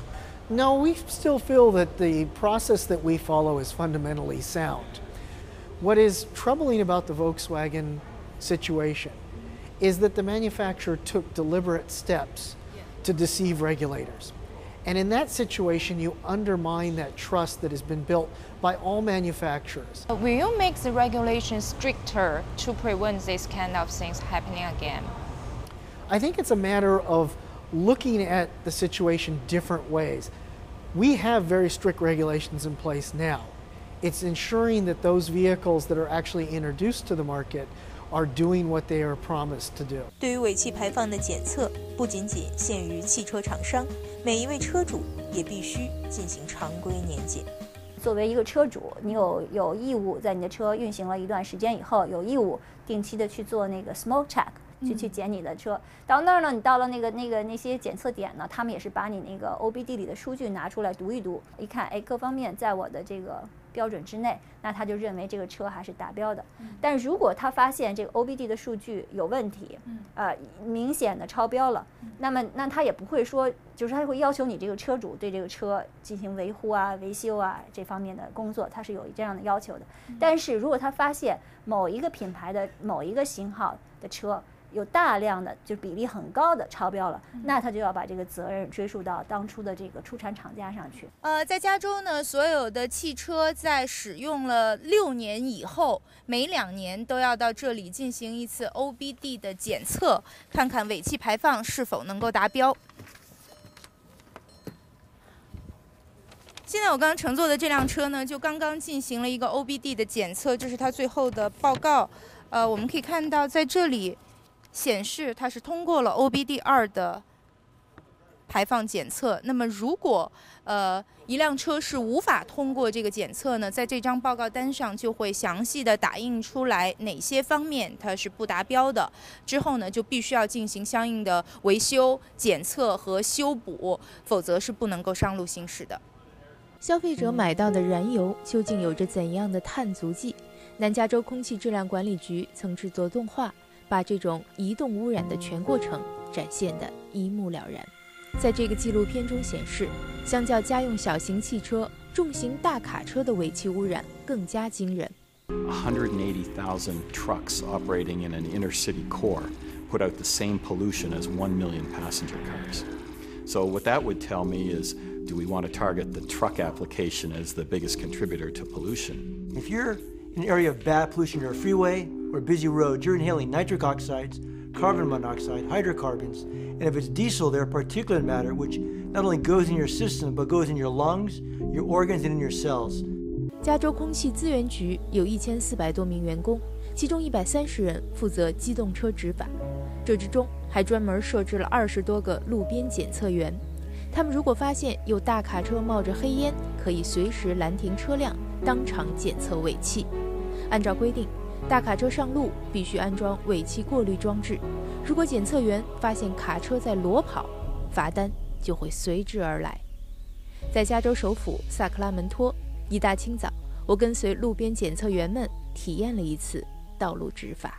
R: No, we still feel that the process that we follow is fundamentally sound. What is troubling about the Volkswagen situation is that the manufacturer took deliberate steps to deceive regulators. And in that situation, you undermine that trust that has been built by all manufacturers.
T: Will you make the regulations stricter to prevent this kind of things happening again?
R: I think it's a matter of looking at the situation different ways. We have very strict regulations in place now. It's ensuring that those vehicles that are actually introduced to the market are doing what they are promised to do.
A: 对于尾气排放的检测，不仅仅限于汽车厂商，每一位车主也必须进行常规年检。
S: 作为一个车主，你有有义务在你的车运行了一段时间以后，有义务定期的去做那个 smoke check， 去去检你的车。到那儿呢，你到了那个那个那些检测点呢，他们也是把你那个 O B D 里的数据拿出来读一读，一看，哎，各方面在我的这个标准之内，那他就认为这个车还是达标的。但如果他发现这个 O B D 的数据有问题，呃，明显的超标了，那么那他也不会说，就是他会要求你这个车主对这个车进行维护啊、维修啊这方面的工作，他是有这样的要求的。但是如果他发现某一个品牌的某一个型号的车有大量的就比例很高的超标了，那他就要把这个责任追溯到当初的这个出产厂家上去。
T: 呃，在加州呢，所有的汽车在使用了六年以后，每两年都要到这里进行一次 O B D 的检测，看看尾气排放是否能够达标。现在我刚刚乘坐的这辆车呢，就刚刚进行了一个 O B D 的检测，这是它最后的报告。呃，我们可以看到在这里显示它是通过了 O B D 二的排放检测。那么如果呃一辆车是无法通过这个检测呢，在这张报告单上就会详细的打印出来哪些方面它是不达标的，之后呢就必须要进行相应的维修、检测和修补，否则是不能够上路行驶的。
A: 消费者买到的燃油究竟有着怎样的碳足迹？南加州空气质量管理局曾制作动画，把这种移动污染的全过程展现得一目了然。在这个纪录片中显示，相较家用小型汽车，重型大卡车的尾气污染更加惊人。
F: one hundred eighty thousand trucks operating in an inner city core put out the same pollution as one million passenger cars. So what that would tell me is, do we want to target the truck application as the biggest contributor to pollution?
V: If you're in an area of bad pollution near a freeway or a busy road, you're inhaling nitric oxides, carbon monoxide, hydrocarbons, and if it's diesel, there are particulate matter which not only goes in your system but goes in your lungs, your organs, and in your cells.
A: 加州空气资源局有一千四百多名员工，其中一百三十人负责机动车执法，这之中还专门设置了二十多个路边检测员。他们如果发现有大卡车冒着黑烟，可以随时拦停车辆，当场检测尾气。按照规定，大卡车上路必须安装尾气过滤装置。如果检测员发现卡车在裸跑，罚单就会随之而来。在加州首府萨克拉门托，一大清早，我跟随路边检测员们体验了一次道路执法。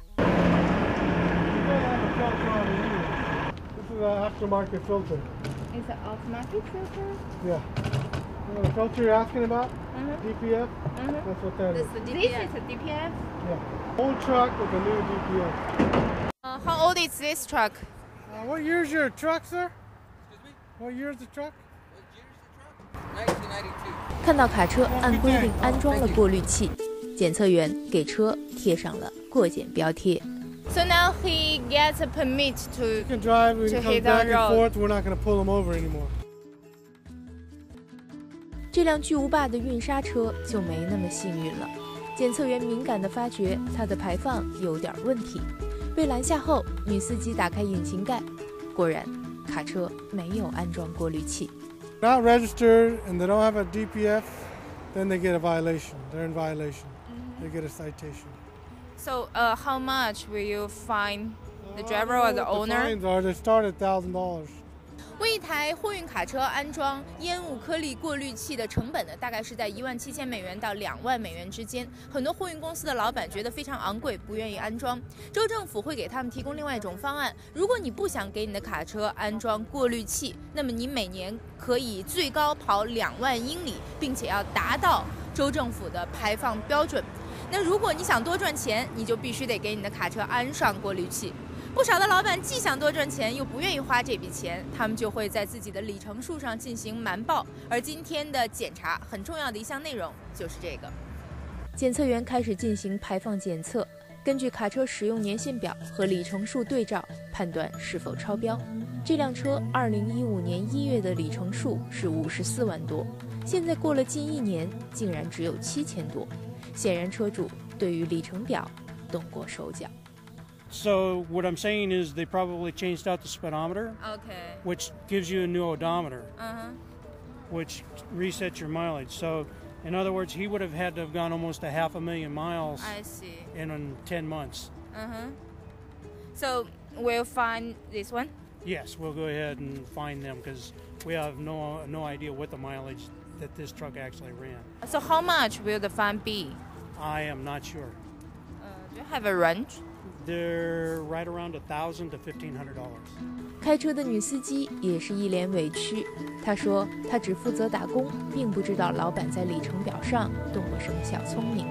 W: This is an aftermarket filter.
T: It's an automatic filter?
W: Yeah. You know the filter you're asking about?
T: Uh-huh.
W: D P F?
T: Uh-huh.
W: That's what that
T: This
W: is.
T: is, the D P F. This is a D P F?
W: Yeah. Old truck with a new D P F.
T: Uh, how old is this truck?
W: Uh, what year's your truck, sir? Excuse me? What year's the truck?
V: nineteen ninety-two.
A: 看到卡车按规定安装了过滤器，检测员给车贴上了过检标贴。
T: So now he gets a permit to,
W: You can drive, we
T: to
W: can come
T: hit
W: back
T: the
W: and
T: road.
W: forth, we're not going to pull them over anymore.
A: 这辆巨无霸的运沙车就没那么幸运了。检测员敏感地发觉它的排放有点问题，被拦下后，女司机打开引擎盖，果然，卡车没有安装过滤器。
W: Not registered and they don't have a D P F, then they get a violation. They're in violation. They get a citation.
T: So uh, how much will you fine the driver or the
W: The
T: owner?
W: fines are, they start at one thousand dollars.
T: 为一台货运卡车安装烟雾颗粒过滤器的成本呢，大概是在一万七千美元到两万美元之间。很多货运公司的老板觉得非常昂贵，不愿意安装。州政府会给他们提供另外一种方案：如果你不想给你的卡车安装过滤器，那么你每年可以最高跑两万英里，并且要达到州政府的排放标准。那如果你想多赚钱，你就必须得给你的卡车安上过滤器。不少的老板既想多赚钱，又不愿意花这笔钱，他们就会在自己的里程数上进行瞒报。而今天的检查很重要的一项内容就是这个。
A: 检测员开始进行排放检测，根据卡车使用年限表和里程数对照，判断是否超标。这辆车二零一五年一月的里程数是五十四万多，现在过了近一年，竟然只有七千多。显然，车主对于里程表动过手脚。
X: So what I'm saying is they probably changed out the speedometer,
T: Okay.
X: which gives you a new odometer,
T: Uh-huh.
X: which resets your mileage. So, in other words, he would have had to have gone almost a half a million miles
T: I see.
X: in um, ten months.
T: Uh-huh. So we'll find this one?
X: Yes, we'll go ahead and find them because we have no no idea what the mileage that this truck actually ran.
T: So how much will the fine be?
X: I am not sure.
T: Uh, do you have a range?
X: They're right around a thousand to fifteen hundred dollars.
A: 开车的女司机也是一脸委屈，她说她只负责打工，并不知道老板在里程表上动过什么小聪明。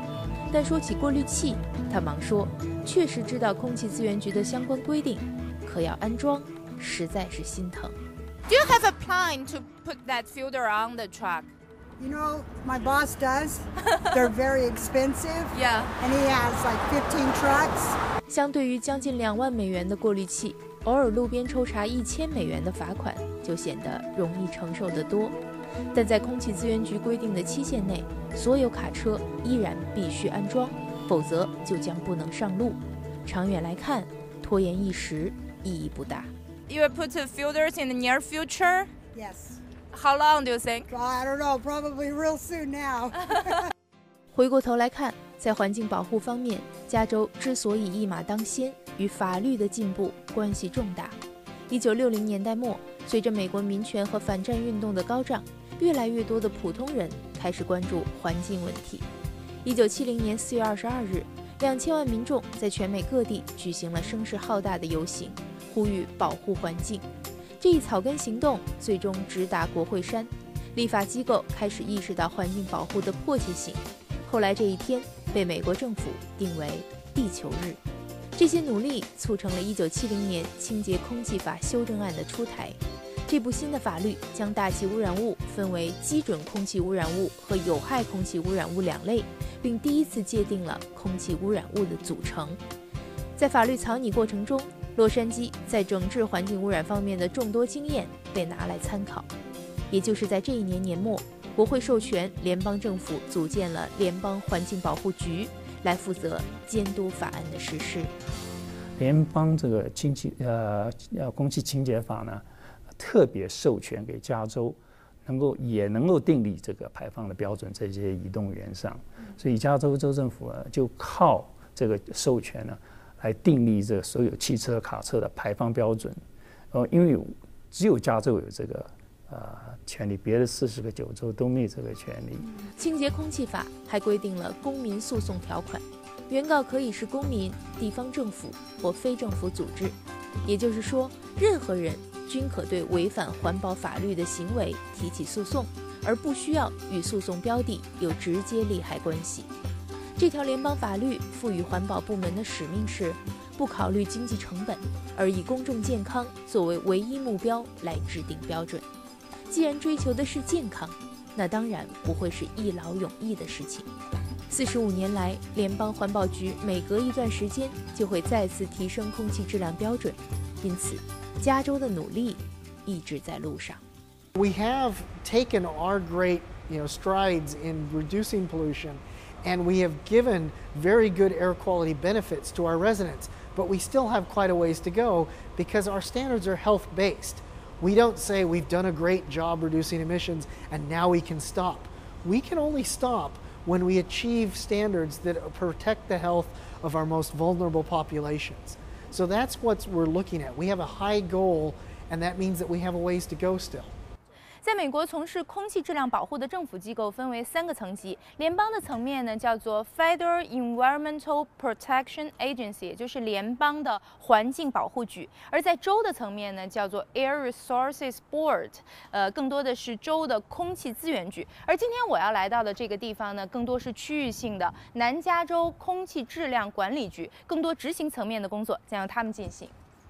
A: 但说起过滤器，他忙说，确实知道空气资源局的相关规定，可要安装，实在是心疼。
T: Do you have a plan to put that filter on the truck?
B: You know, my boss does. They're very expensive.
T: Yeah.
B: And he has like fifteen trucks.
A: 相对于将近两万美元的过滤器，偶尔路边抽查一千美元的罚款就显得容易承受得多。但在空气资源局规定的期限内，所有卡车依然必须安装，否则就将不能上路。长远来看，拖延一时意义不大。
T: You will put the filters in the near future?
B: Yes.
T: How long do you think?
B: Well, I don't know. Probably real soon now.
A: 回过头来看，在环境保护方面，加州之所以一马当先，与法律的进步关系重大。一九六零年代末，随着美国民权和反战运动的高涨，越来越多的普通人开始关注环境问题。一九七零年四月二十二日，两千万民众在全美各地举行了声势浩大的游行，呼吁保护环境。这一草根行动最终直达国会山，立法机构开始意识到环境保护的迫切性。后来这一天被美国政府定为地球日。这些努力促成了一九七零年清洁空气法修正案的出台。这部新的法律将大气污染物分为基准空气污染物和有害空气污染物两类，并第一次界定了空气污染物的组成。在法律草拟过程中，洛杉矶在整治环境污染方面的众多经验被拿来参考。也就是在这一年年末，国会授权联邦政府组建了联邦环境保护局，来负责监督法案的实施。
D: 联邦这个清气呃呃空气清洁法呢，特别授权给加州，能够也能够订立这个排放的标准，在这些移动源上。所以加州州政府呢，就靠这个授权呢，来订立这所有汽车、卡车的排放标准。呃，因为只有加州有这个呃权利，别的四十个九州都没有这个权利。
A: 清洁空气法还规定了公民诉讼条款，原告可以是公民、地方政府或非政府组织，也就是说，任何人均可对违反环保法律的行为提起诉讼，而不需要与诉讼标的有直接利害关系。这条联邦法律赋予环保部门的使命是不考虑经济成本，而以公众健康作为唯一目标来制定标准。既然追求的是健康，那当然不会是一劳永逸的事情。四十五年来，联邦环保局每隔一段时间就会再次提升空气质量标准，因此，加州的努力一直在路上。
R: We have taken our great, you know, strides in reducing pollution, and we have given very good air quality benefits to our residents. But we still have quite a ways to go because our standards are health-based. We don't say we've done a great job reducing emissions and now we can stop. We can only stop when we achieve standards that protect the health of our most vulnerable populations. So that's what we're looking at. We have a high goal, and that means that we have a ways to go still.
T: 在美国，从事空气质量保护的政府机构分为三个层级。联邦的层面呢，叫做 Federal Environmental Protection Agency， 也就是联邦的环境保护局；而在州的层面呢，叫做 Air Resources Board， 呃，更多的是州的空气资源局。而今天我要来到的这个地方呢，更多是区域性的南加州空气质量管理局，更多执行层面的工作将由他们进行。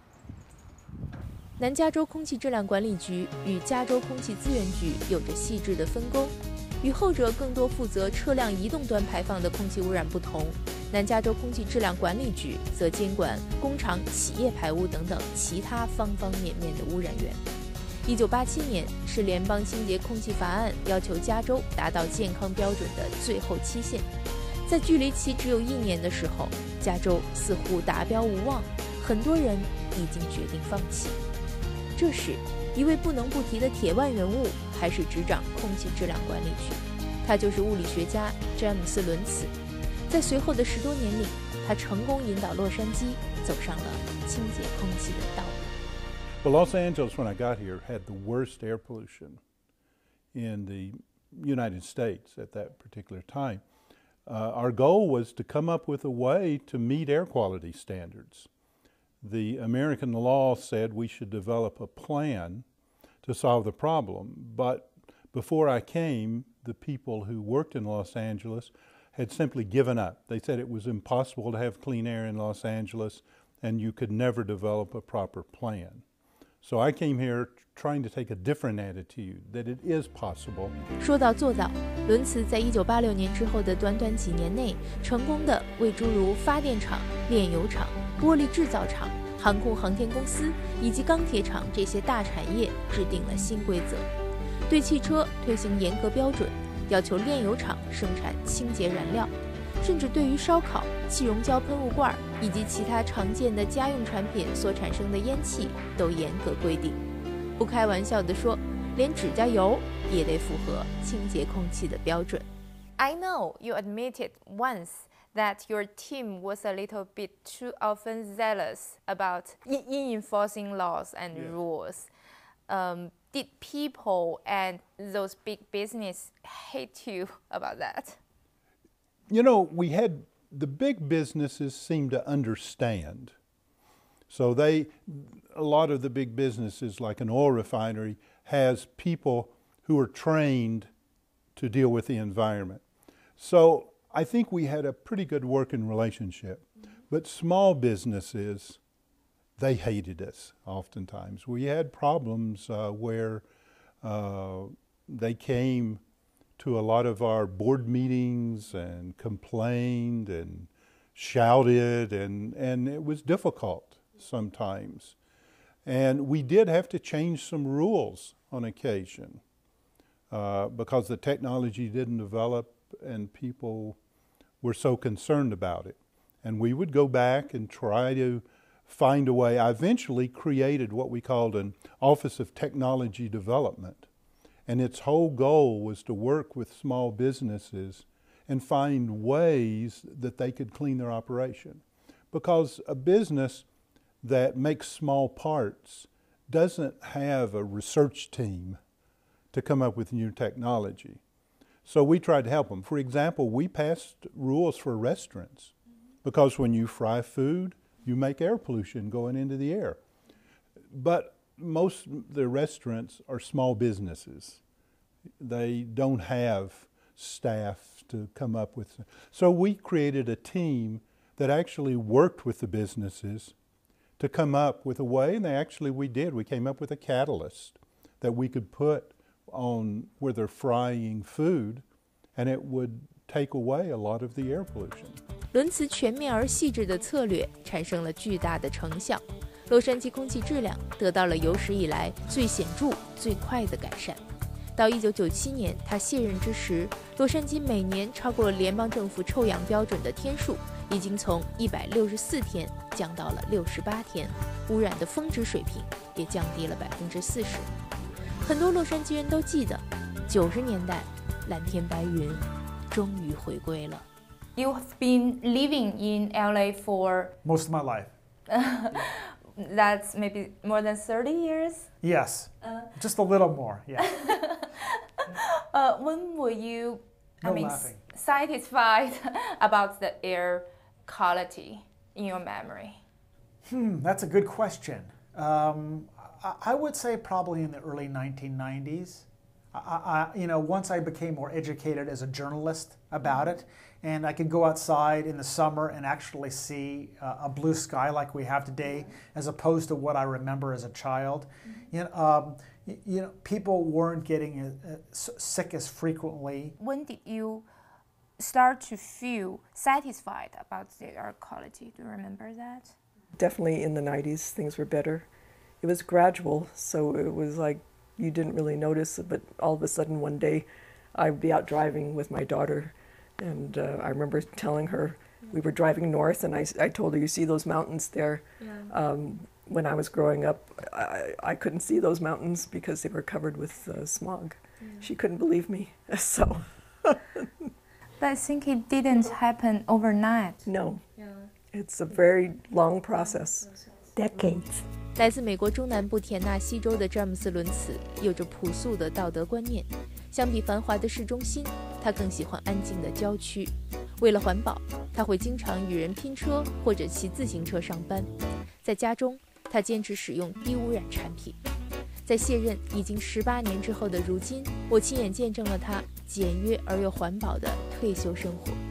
A: 南加州空气质量管理局与加州空气资源局有着细致的分工，与后者更多负责车辆移动端排放的空气污染不同，南加州空气质量管理局则监管工厂、企业排污等等其他方方面面的污染源。一九八七年是联邦清洁空气法案要求加州达到健康标准的最后期限，在距离其只有一年的时候，加州似乎达标无望，很多人已经决定放弃。这时，一位不能不提的铁腕人物还是执掌空气质量管理局，他就是物理学家詹姆斯·伦茨。在随后的十多年里，他成功引导洛杉矶走上了清洁空气的道路。
G: Well, Los Angeles, when I got here, had the worst air pollution in the United States at that particular time. Uh, our goal was to come up with a way to meet air quality standards. The American law said we should develop a plan to solve the problem, but before I came, the people who worked in Los Angeles had simply given up. They said it was impossible to have clean air in Los Angeles and you could never develop a proper plan. So I came here trying to take a different attitude, that it is possible.
A: 说到做到，伦茨在一九八六年之后的短短几年内，成功的为诸如发电厂、炼油厂、玻璃制造厂、航空航天公司以及钢铁厂这些大产业制定了新规则，对汽车推行严格标准，要求炼油厂生产清洁燃料，甚至对于烧烤、气溶胶喷雾罐以及其他常见的家用产品所产生的烟气都严格规定。不开玩笑地说，连指甲油也得符合清洁空气的标准。
T: I know you admitted once that your team was a little bit too often zealous about in, in enforcing laws and yeah. rules. Um, did people and those big business hate you about that?
G: You know, we had the big businesses seem to understand. So they, a lot of the big businesses, like an oil refinery, has people who are trained to deal with the environment. So I think we had a pretty good working relationship. But small businesses, they hated us oftentimes. We had problems uh, where uh, they came to a lot of our board meetings and complained and shouted, and, and it was difficult sometimes. And we did have to change some rules on occasion uh, because the technology didn't develop and people were so concerned about it. And we would go back and try to find a way. I eventually created what we called an Office of Technology Development. And its whole goal was to work with small businesses and find ways that they could clean their operation. Because a business that makes small parts doesn't have a research team to come up with new technology. So we tried to help them. For example, we passed rules for restaurants because when you fry food, you make air pollution going into the air. But most of the restaurants are small businesses. They don't have staff to come up with. So we created a team that actually worked with the businesses to come up with a way, and they actually, we did. We came up with a catalyst that we could put on where they're frying food, and it would take away a lot of the air pollution.
A: 伦茨全面而细致的策略产生了巨大的成效，洛杉矶空气质量得到了有史以来最显著、最快的改善。到一九九七年他卸任之时，洛杉矶每年超过联邦政府臭氧标准的天数已经从一百六十四天降到了六十八天，污染的峰值水平也降低了百分之四十。很多洛杉矶人都记得，九十年代蓝天白云终于回归了。
T: You have been living in L A for
M: most of my life.
T: That's maybe more than thirty years?
M: Yes, uh, just a little more, yeah.
T: uh, when were you
M: no
T: I mean,
M: laughing.
T: satisfied about the air quality in your memory?
M: Hmm, that's a good question. Um, I, I would say probably in the early nineteen nineties. I, I, you know, once I became more educated as a journalist about it, and I could go outside in the summer and actually see uh, a blue sky like we have today, as opposed to what I remember as a child. Mm-hmm. You know, um, you, you know, people weren't getting uh, sick as frequently.
T: When did you start to feel satisfied about the air quality? Do you remember that?
H: Definitely in the nineties, things were better. It was gradual, so it was like you didn't really notice, but all of a sudden one day I'd be out driving with my daughter, and uh, I remember telling her, we were driving north, and I, I told her, you see those mountains there? Yeah. Um, when I was growing up, I, I couldn't see those mountains because they were covered with uh, smog. Yeah. She couldn't believe me, so.
T: But I think it didn't happen overnight.
H: No, yeah. It's a very long process.
P: Decades.
A: 来自美国中南部田纳西州的詹姆斯·伦茨有着朴素的道德观念，相比繁华的市中心，他更喜欢安静的郊区。为了环保，他会经常与人拼车或者骑自行车上班。在家中，他坚持使用低污染产品。在卸任已经十八年之后的如今，我亲眼见证了他简约而又环保的退休生活。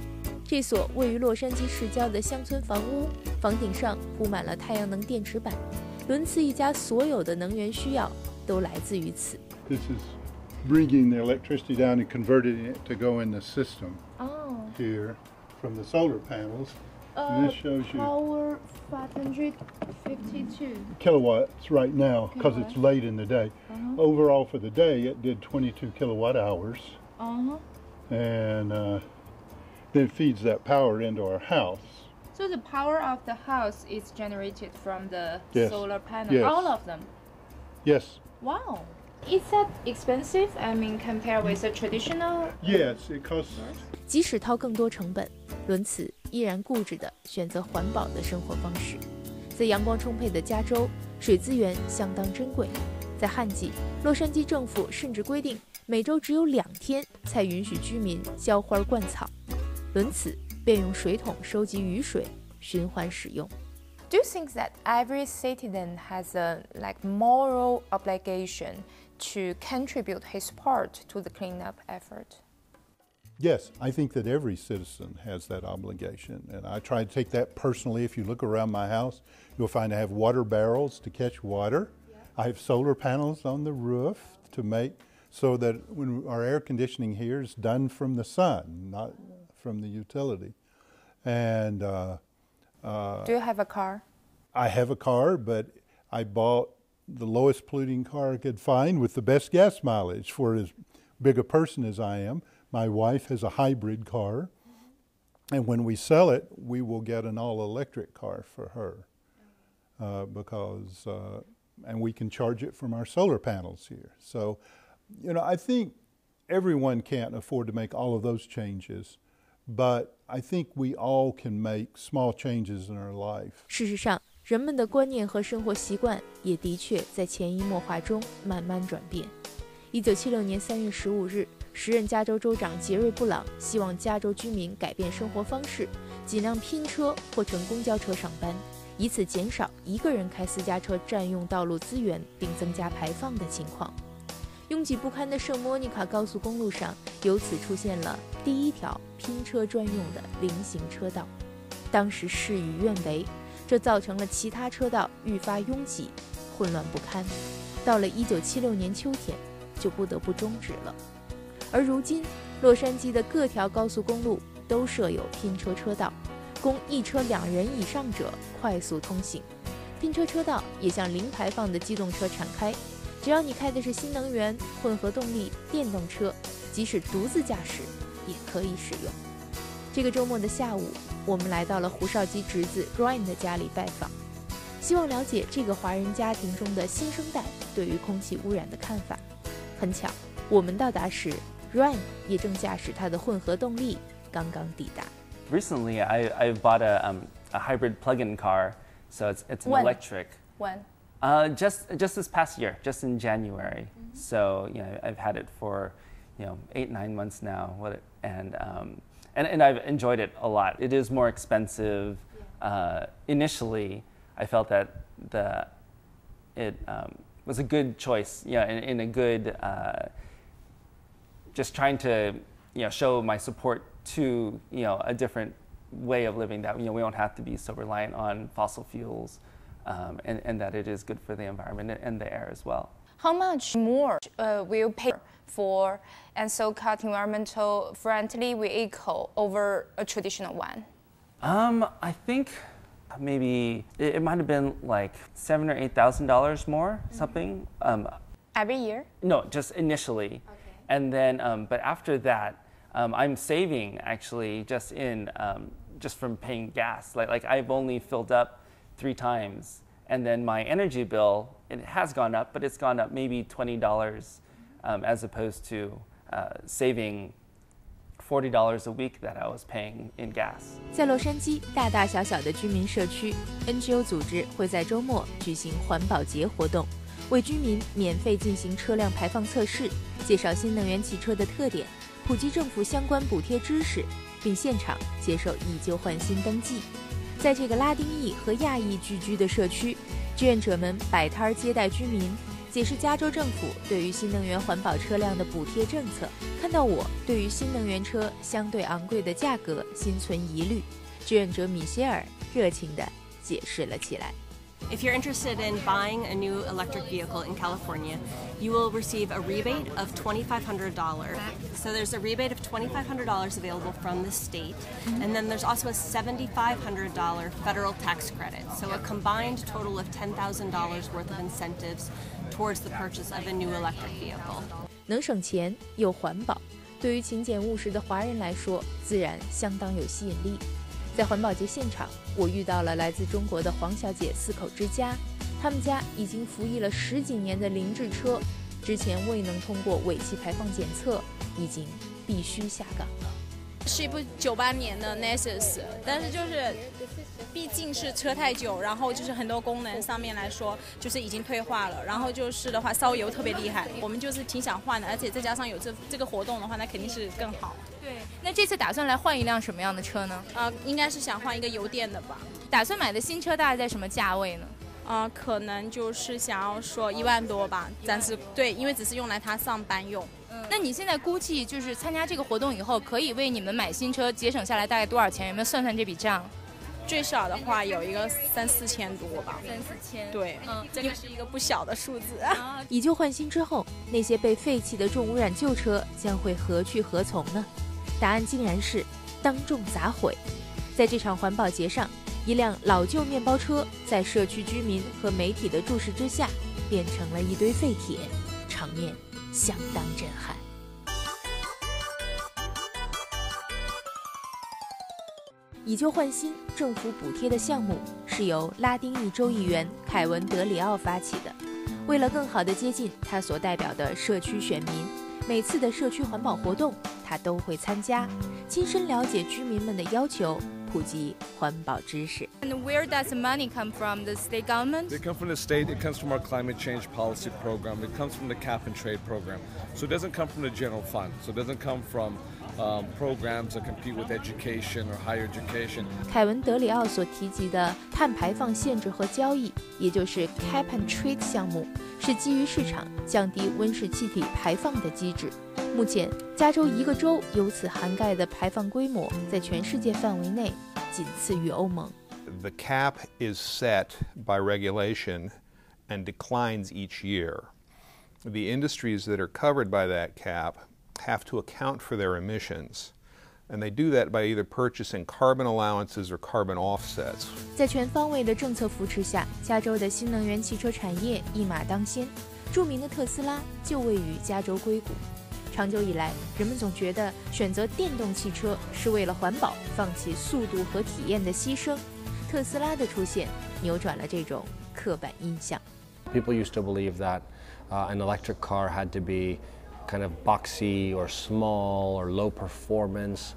A: 这所位于洛杉矶市郊的乡村房屋，房顶上铺满了太阳能电池板，伦茨一家所有的能源需要都来自于此。
G: This is bringing the electricity down and converting it to go in the system
T: Oh.
G: here from the solar panels.
T: Uh,
G: and this shows you
T: power five hundred fifty-two
G: kilowatts right now because it's
T: Kilowatt.
G: late in the day.
T: Uh-huh.
G: Overall for the day, it did twenty-two kilowatt hours.
T: Uh-huh.
G: And uh, then it feeds that power into our house.
T: So the power of the house is generated from the
G: Yes.
T: solar panel,
G: Yes.
T: all of them.
G: Yes.
T: Wow. Is that expensive? I mean, compared with a traditional?
G: Yes, it costs.
A: 即使掏更多成本，伦茨依然固执地选择环保的生活方式。在阳光充沛的加州，水资源相当珍贵。在旱季，洛杉矶政府甚至规定每周只有两天才允许居民浇花灌草。伦茨便用水桶收集雨水，循环使用。
Q: Do you think that every citizen has a like moral obligation to contribute his part to the cleanup effort?
G: Yes, I think that every citizen has that obligation, and I try to take that personally. If you look around my house, you'll find I have water barrels to catch water. Yeah. I have solar panels on the roof to make so that when our air conditioning here is done from the sun, not from the utility. And uh, uh,
Q: do you have a car?
G: I have a car, but I bought the lowest polluting car I could find with the best gas mileage for as big a person as I am. My wife has a hybrid car, and when we sell it, we will get an all-electric car for her uh, because, uh, and we can charge it from our solar panels here. So, you know, I think everyone can't afford to make all of those changes, but I think we all can make small changes in our life.
A: 事实上，人们的观念和生活习惯也的确在潜移默化中慢慢转变。一九七六年三月十五日，时任加州州长杰瑞·布朗希望加州居民改变生活方式，尽量拼车或乘公交车上班，以此减少一个人开私家车占用道路资源并增加排放的情况。拥挤不堪的圣莫妮卡高速公路上由此出现了第一条拼车专用的菱形车道。当时事与愿违，这造成了其他车道愈发拥挤，混乱不堪。到了一九七六年秋天，就不得不终止了。而如今，洛杉矶的各条高速公路都设有拼车车道，供一车两人以上者快速通行。拼车车道也向零排放的机动车敞开，只要你开的是新能源、混合动力、电动车，即使独自驾驶也可以使用。这个周末的下午，我们来到了胡绍基侄子 Ryan 的家里拜访，希望了解这个华人家庭中的新生代对于空气污染的看法。很巧，我们到达时 Ryan 也正驾驶他的混合动力刚刚抵达。
I: Recently, I I bought a um, a hybrid plug-in car, so it's it's an
Q: When?
I: electric.
Q: When?
I: Uh, just just this past year, just in January. Mm-hmm. So you know, I've had it for you know eight nine months now. What and um, and and I've enjoyed it a lot. It is more expensive. Yeah. Uh, initially, I felt that the it um, was a good choice. Yeah, in, in a good. Uh, just trying to you know show my support to you know a different way of living, that you know we don't have to be so reliant on fossil fuels, um, and, and that it is good for the environment and the air as well.
Q: How much more uh, will you pay for and so cut environmental friendly vehicle over a traditional one?
I: Um, I think maybe it, it might have been like seven or eight thousand dollars more, mm-hmm. something. Um,
Q: Every year?
I: No, just initially. Okay. And then, um, but after that, um, I'm saving actually just in um, just from paying gas. Like like I've only filled up three times, and then my energy bill, it has gone up, but it's gone up maybe twenty dollars, um, as opposed to uh, saving forty dollars a week that I was paying in gas.
A: 在洛杉矶大大小小的居民社区 ，N G O 组织会在周末举行环保节活动，为居民免费进行车辆排放测试，介绍新能源汽车的特点，普及政府相关补贴知识，并现场接受以旧换新登记。在这个拉丁裔和亚裔聚居的社区，志愿者们摆摊接待居民， 解释加州政府对于新能源环保车辆的补贴政策。看到我对于新能源车相对昂贵的价格心存疑虑，志愿者米歇尔热情地解释了起来。
E: If you're interested in buying a new electric vehicle in California, you will receive a rebate of twenty-five hundred dollars. So there's a rebate of twenty-five hundred dollars available from the state, and then there's also a seventy-five hundred dollars federal tax credit. So a combined total of ten thousand dollars worth of incentives towards the purchase of a new electric vehicle.
A: 能省钱又环保，对于勤俭务实的华人来说，自然相当有吸引力。在环保节现场，我遇到了来自中国的黄小姐四口之家，他们家已经服役了十几年的凌志车，之前未能通过尾气排放检测，已经必须下岗了。
J: 是一部九八年的 Nexus， 但是就是毕竟是车太久，然后就是很多功能上面来说就是已经退化了，然后就是的话烧油特别厉害，我们就是挺想换的，而且再加上有这这个活动的话，那肯定是更好。
A: 对，那这次打算来换一辆什么样的车呢？
J: 呃，应该是想换一个油电的吧。
A: 打算买的新车大概在什么价位呢？
J: 呃，可能就是想要说一万多吧，暂时对，因为只是用来它上班用。
A: 嗯，那你现在估计就是参加这个活动以后，可以为你们买新车节省下来大概多少钱？有没有算算这笔账？
J: 最少的话有一个三四千多吧。
A: 三四千，
J: 对，嗯，这个是一个不小的数字啊。
A: 以旧换新之后，那些被废弃的重污染旧车将会何去何从呢？答案竟然是当众砸毁。在这场环保节上，一辆老旧面包车在社区居民和媒体的注视之下，变成了一堆废铁，场面相当震撼。以旧换新政府补贴的项目是由拉丁裔州议员凯文·德里奥发起的，为了更好地接近他所代表的社区选民，每次的社区环保活动他都会参加，亲身了解居民们的要求，普及环保知识。
J: And where does the money come from? The state government?
K: It comes from the state. It comes from our climate change policy program. It comes from the cap and trade program. So it doesn't come from the general fund. So it doesn't come from um, programs that compete with education or higher education.
A: 凯文·德里奥所提及的碳排放限制和交易，也就是 cap and trade 项目，是基于市场降低温室气体排放的机制。目前，加州一个州由此涵盖的排放规模，在全世界范围内仅次于欧盟。
N: The cap is set by regulation and declines each year. The industries that are covered by that cap have to account for their emissions, and they do that by either purchasing carbon allowances or carbon offsets.
A: 在全方位的政策扶持下，加州的新能源汽车产业一马当先。著名的特斯拉就位于加州硅谷。长久以来，人们总觉得选择电动汽车是为了环保，放弃速度和体验的牺牲。特斯拉的出现扭转了这种刻板印象。
Y: People used to believe that uh, an electric car had to be kind of boxy or small or low performance,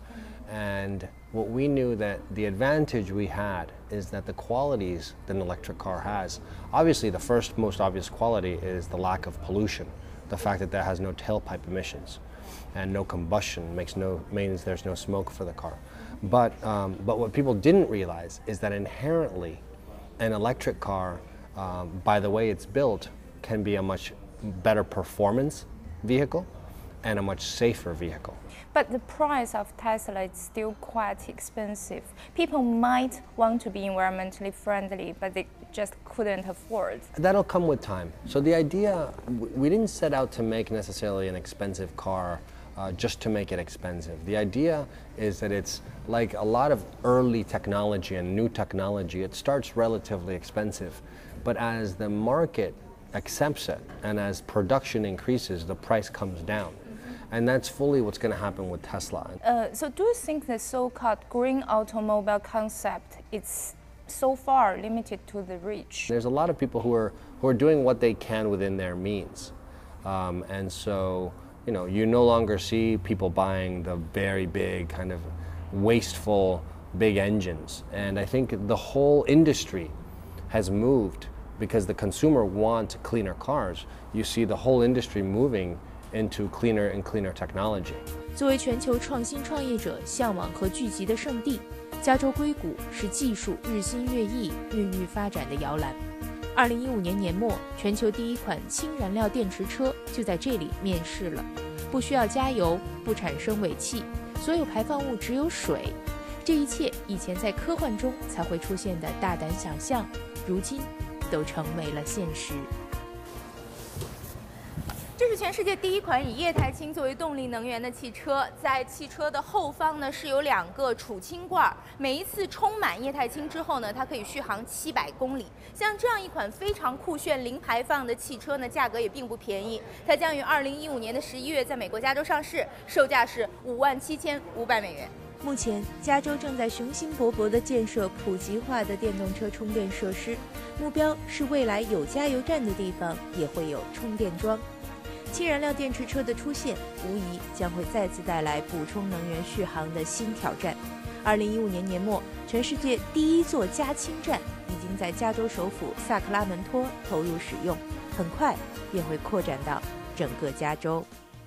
Y: and what we knew that the advantage we had is that the qualities that an electric car has. Obviously, the first most obvious quality is the lack of pollution. The fact that there has no tailpipe emissions and no combustion makes no means there's no smoke for the car. But um, but what people didn't realize is that inherently, an electric car, um, by the way it's built, can be a much better performance vehicle and a much safer vehicle.
Q: But the price of Tesla is still quite expensive. People might want to be environmentally friendly, but they just couldn't afford.
Y: That'll come with time. So the idea, we didn't set out to make necessarily an expensive car uh, just to make it expensive. The idea is that it's like a lot of early technology and new technology, it starts relatively expensive, but as the market accepts it and as production increases, the price comes down. And that's fully what's going to happen with Tesla.
Q: Uh, so do you think the so-called green automobile concept is so far limited to the rich?
Y: There's a lot of people who are, who are doing what they can within their means. Um, and so, you know, you no longer see people buying the very big, kind of wasteful, big engines. And I think the whole industry has moved because the consumer wants cleaner cars. You see the whole industry moving into cleaner and cleaner technology.
A: 作为全球创新创业者向往和聚集的圣地，加州硅谷是技术日新月异、孕育发展的摇篮。 二零一五年年末，全球第一款氢燃料电池车就在这里面世了，不需要加油，不产生尾气，所有排放物只有水。这一切以前在科幻中才会出现的大胆想象，如今都成为了现实。
T: 这是全世界第一款以液态氢作为动力能源的汽车，在汽车的后方呢是有两个储氢罐，每一次充满液态氢之后呢，它可以续航七百公里。像这样一款非常酷炫、零排放的汽车呢，价格也并不便宜，它将于二零一五年的十一月在美国加州上市，售价是五万七千五百美元。
A: 目前，加州正在雄心勃勃地建设普及化的电动车充电设施，目标是未来有加油站的地方也会有充电桩。氢燃料电池车的出现，无疑将会再次带来补充能源续航的新挑战。二零一五年年末，全世界第一座加氢站已经在加州首府萨克拉门托投入使用，很快便会扩展到整个加州。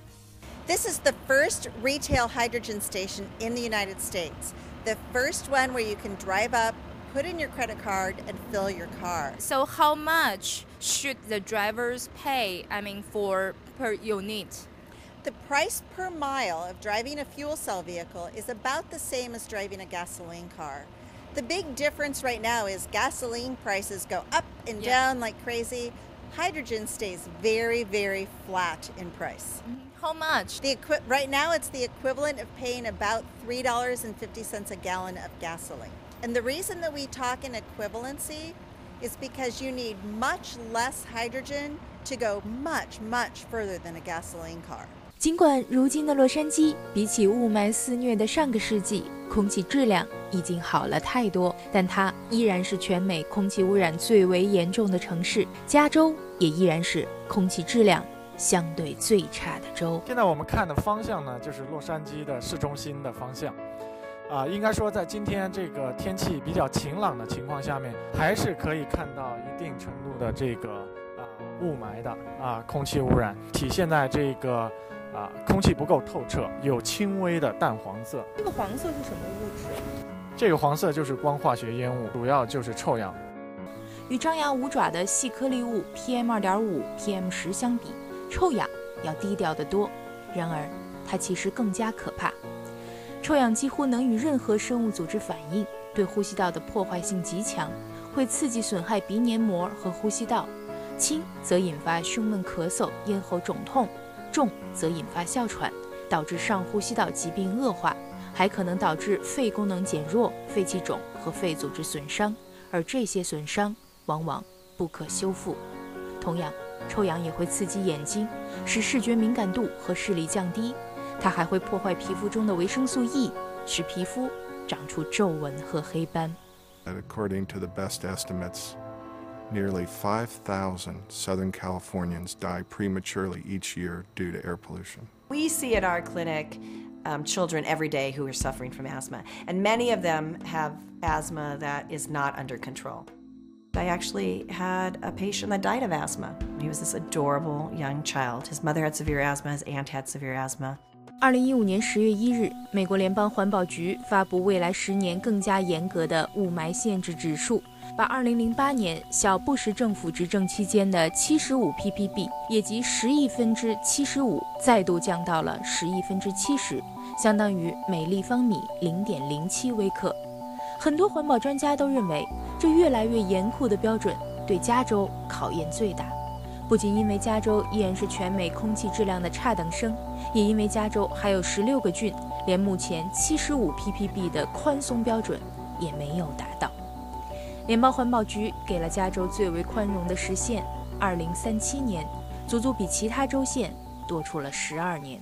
C: This is the first retail hydrogen station in the United States. The first one where you can drive up, put in your credit card, and fill your car.
T: So how much should the drivers pay, I mean, for per unit?
C: The price per mile of driving a fuel cell vehicle is about the same as driving a gasoline car. The big difference right now is gasoline prices go up and
T: Yeah.
C: down like crazy. Hydrogen stays very, very flat in price.
T: How much?
C: The equi- right now, it's the equivalent of paying about three dollars and fifty cents a gallon of gasoline. And the reason that we talk in equivalency is because you need much less hydrogen to go much, much further than a gasoline car.
A: 尽管如今的洛杉矶比起雾霾肆虐的上个世纪，空气质量已经好了太多，但它依然是全美空气污染最为严重的城市。加州也依然是空气质量相对最差的州。
L: 现在我们看的方向呢，就是洛杉矶的市中心的方向。啊，应该说在今天这个天气比较晴朗的情况下面，还是可以看到一定程度的这个啊雾霾的啊空气污染，体现在这个啊空气不够透彻，有轻微的淡黄色。
T: 这个黄色是什么物质？
L: 这个黄色就是光化学烟雾，主要就是臭氧。
A: 与张牙舞爪的细颗粒物 P M 二点五、P M 十 相比，臭氧要低调得多。然而，它其实更加可怕。臭氧几乎能与任何生物组织反应，对呼吸道的破坏性极强，会刺激损害鼻黏膜和呼吸道。轻则引发胸闷咳嗽、咽喉肿痛，重则引发哮喘，导致上呼吸道疾病恶化，还可能导致肺功能减弱、肺气肿和肺组织损伤，而这些损伤往往不可修复。同样，臭氧也会刺激眼睛，使视觉敏感度和视力降低。它还会破坏皮肤中的维生素 E， 使皮肤长出皱纹和黑斑。
O: According to the best estimates, nearly five thousand Southern Californians die prematurely each year due to air pollution.
S: We see at our clinic um, children every day who are suffering from asthma, and many of them have asthma that is not under control. I actually had a patient that died of asthma. He was this adorable young child. His mother had severe asthma, his aunt had severe asthma.
A: 二零一五年十月一日，美国联邦环保局发布未来十年更加严格的雾霾限制指数，把二零零八年小布什政府执政期间的七十五 P P B， 也即十亿分之七十五，再度降到了十亿分之七十，相当于每立方米零点零七微克。很多环保专家都认为，这越来越严酷的标准对加州考验最大。不仅因为加州依然是全美空气质量的差等生，也因为加州还有十六个郡，连目前七十五 P P B 的宽松标准也没有达到。联邦环保局给了加州最为宽容的时限，二零三七年，足足比其他州县多出了十二年。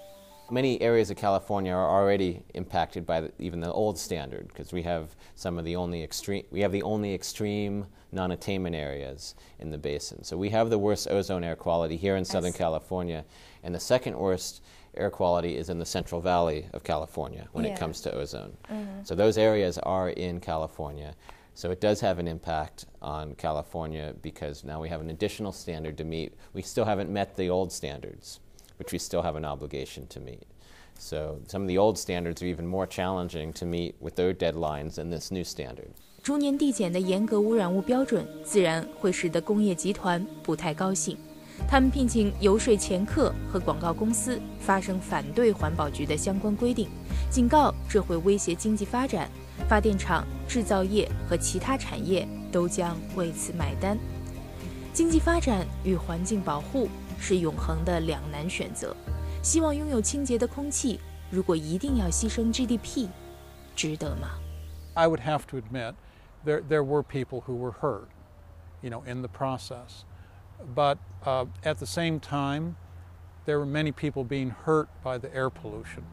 U: Many areas of California are already impacted by the, even the old standard, because we have some of the only extreme, we have the only extreme non-attainment areas in the basin. So we have the worst ozone air quality here in Southern California, and the second worst air quality is in the Central Valley of California when
Z: Yeah.
U: it comes to ozone.
Z: Mhm.
U: So those areas are in California. So it does have an impact on California because now we have an additional standard to meet. We still haven't met the old standards, which we still have an obligation to meet. So some of the old standards are even more challenging to meet with their deadlines than this new standard.
A: 逐年递减的严格污染物标准，自然会使得工业集团不太高兴。他们聘请游说掮客和广告公司发声反对环保局的相关规定，警告这会威胁经济发展，发电厂、制造业和其他产业都将为此买单。经济发展与环境保护是永恒的两难选择。希望拥有清洁的空气，如果一定要牺牲 G D P， 值得吗？
B: I would have to admit there there were people who were hurt, you know, in the process. But uh, at the same time, there were many people being hurt by the air pollution.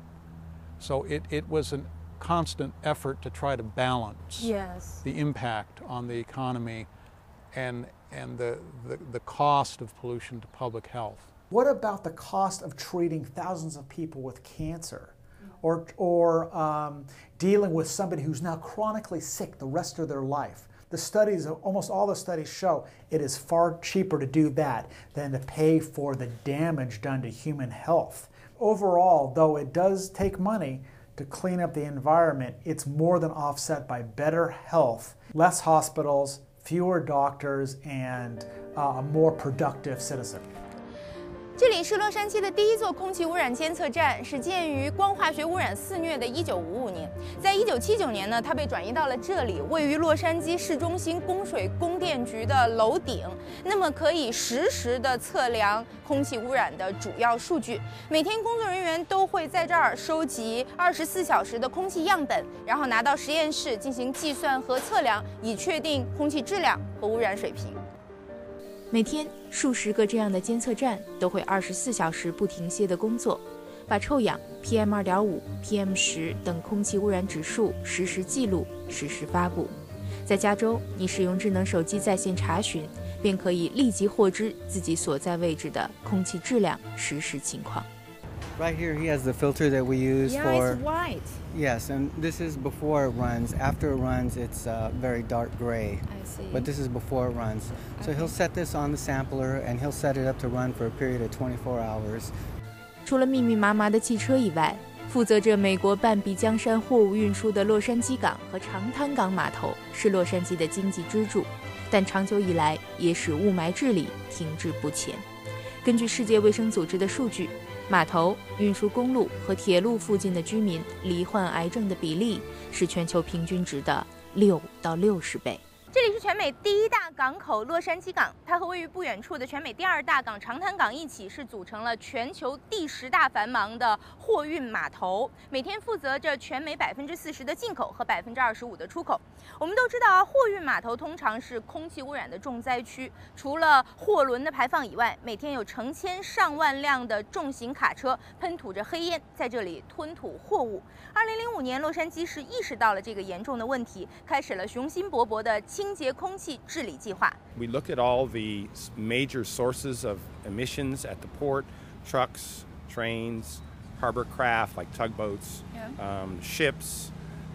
B: So it, it was a constant effort to try to balance
T: yes.
B: the impact on the economy and, and the, the, the cost of pollution to public health.
M: What about the cost of treating thousands of people with cancer? Or, or um, dealing with somebody who's now chronically sick the rest of their life? The studies, almost all the studies show it is far cheaper to do that than to pay for the damage done to human health. Overall, though it does take money to clean up the environment, it's more than offset by better health, less hospitals, fewer doctors, and uh, a more productive citizen.
T: 这里是洛杉矶的第一座空气污染监测站，是建于光化学污染肆虐的一九五五年。在一九七九年呢，它被转移到了这里，位于洛杉矶市中心供水供电局的楼顶。那么可以实时的测量空气污染的主要数据。每天工作人员都会在这儿收集二十四小时的空气样本，然后拿到实验室进行计算和测量，以确定空气质量和污染水平。
A: 每天数十个这样的监测站都会二十四小时不停歇的工作，把臭氧、P M 二点五、P M 十 等空气污染指数实时记录、实时发布。在加州，你使用智能手机在线查询，便可以立即获知自己所在位置的空气质量实时情况。
F: Right here, he has the filter that we use
T: yeah,
F: for.
T: It's white.
F: Yes, and this is before it runs. After it runs, it's uh, very dark gray.
T: I see.
F: But this is before it runs. So
T: Okay.
F: he'll set this on the sampler, and he'll set it up to run for a period of twenty-four hours.
A: 除了密密麻麻的汽车以外，负责着美国半壁江山货物运输的洛杉矶港和长滩港码头是洛杉矶的经济支柱，但长久以来也使雾霾治理停滞不前。根据世界卫生组织的数据，码头、运输公路和铁路附近的居民罹患癌症的比例是全球平均值的六到六十倍。
T: 这里是全美第一大港口洛杉矶港，它和位于不远处的全美第二大港长滩港一起，是组成了全球第十大繁忙的货运码头，每天负责着全美百分之四十的进口和百分之二十五的出口。我们都知道啊，货运码头通常是空气污染的重灾区，除了货轮的排放以外，每天有成千上万辆的重型卡车喷吐着黑烟，在这里吞吐货物。二零零五年，洛杉矶市意识到了这个严重的问题，开始了雄心勃勃的清洁空气治理计划。
V: We look at all the major sources of emissions at the port: trucks, trains, harbor craft like tugboats,
T: Yeah.
V: um, ships,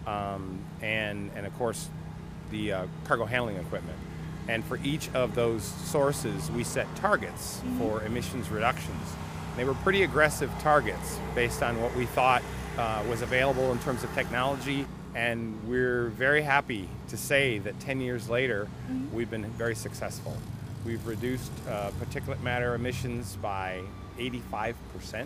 V: um, and and of course the uh, cargo handling equipment. And for each of those sources, we set targets
T: Mhm.
V: for emissions reductions. They were pretty aggressive targets based on what we thought uh, was available in terms of technology. And we're very happy to say that ten years later,
T: Mhm.
V: we've been very successful. We've reduced uh, particulate matter emissions by eighty-five percent.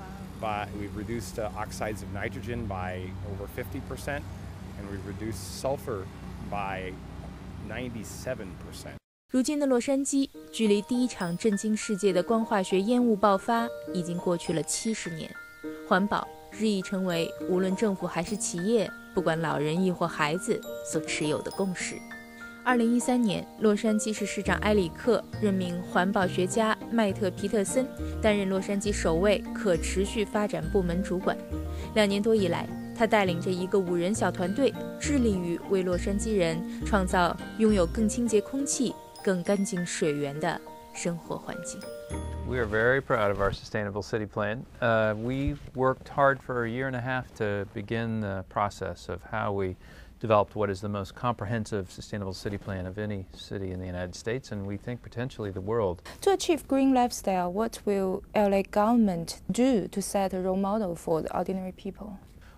V: By, we've reduced uh, oxides of nitrogen by over fifty percent. And we've reduced sulfur by ninety-seven percent.
A: 如今的洛杉矶，距离第一场震惊世界的光化学烟雾爆发已经过去了七十年，环保日益成为无论政府还是企业，不管老人亦或孩子所持有的共识。二零一三年，洛杉矶市市长埃里克任命环保学家迈特·皮特森担任洛杉矶首位可持续发展部门主管。两年多以来，他带领着一个五人小团队，致力于为洛杉矶人创造拥有更清洁空气、更干净水源的生活环境。
W: We are very proud of our Sustainable City Plan. Uh, we worked hard for a year and a half to begin the process of how we developed what is the most comprehensive sustainable city plan of any city in the United States, and we think potentially the world.
T: To achieve green lifestyle, what will L A government do to set a role model for the ordinary people?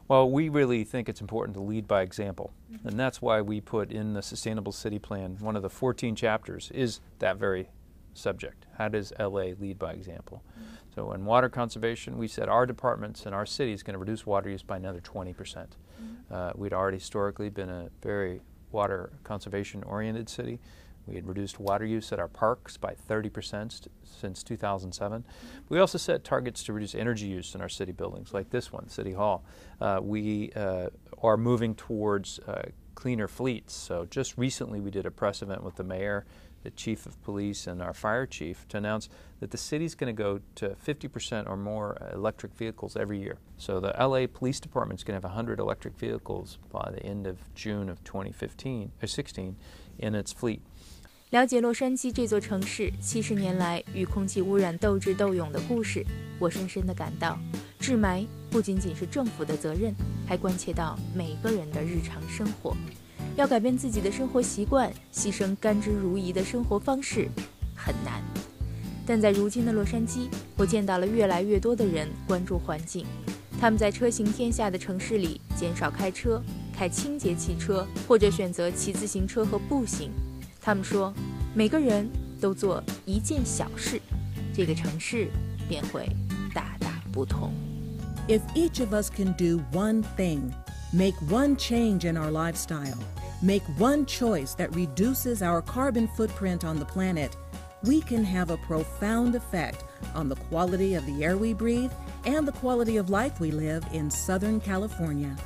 W: Well, we really think it's important to lead by example, mm-hmm. and that's why we put in the Sustainable City Plan, one of the fourteen chapters is that very subject. How does L A lead by example? Mm-hmm. So in water conservation, we said our departments in our city is going to reduce water use by another twenty percent. Mm-hmm. uh, we'd already historically been a very water conservation-oriented city. We had reduced water use at our parks by thirty percent since two thousand seven. We also set targets to reduce energy use in our city buildings, like this one, City Hall. Uh, we uh, are moving towards uh, cleaner fleets. So just recently we did a press event with the mayor, the chief of police, and our fire chief to announce that the city's going to go to fifty percent or more electric vehicles every year. So the L A Police Department is going to have one hundred electric vehicles by the end of June of twenty fifteen or sixteen in its fleet.
A: 了解洛杉矶这座城市七十年来与空气污染斗智斗勇的故事，我深深地感到，治霾不仅仅是政府的责任，还关切到每个人的日常生活。要改变自己的生活习惯，牺牲甘之如饴的生活方式，很难。但在如今的洛杉矶，我见到了越来越多的人关注环境，他们在车行天下的城市里减少开车，开清洁汽车，或者选择骑自行车和步行。他们说，每个人都做一件小事，这个城市便会大大不同。
D: If each of us can do one thing, make one change in our lifestyle, make one choice that reduces our carbon footprint on the planet, we can have a profound effect on the quality of the air we breathe and the quality of life we live in Southern California.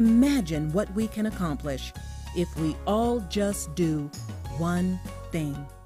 D: Imagine what we can accomplish if we all just do one thing.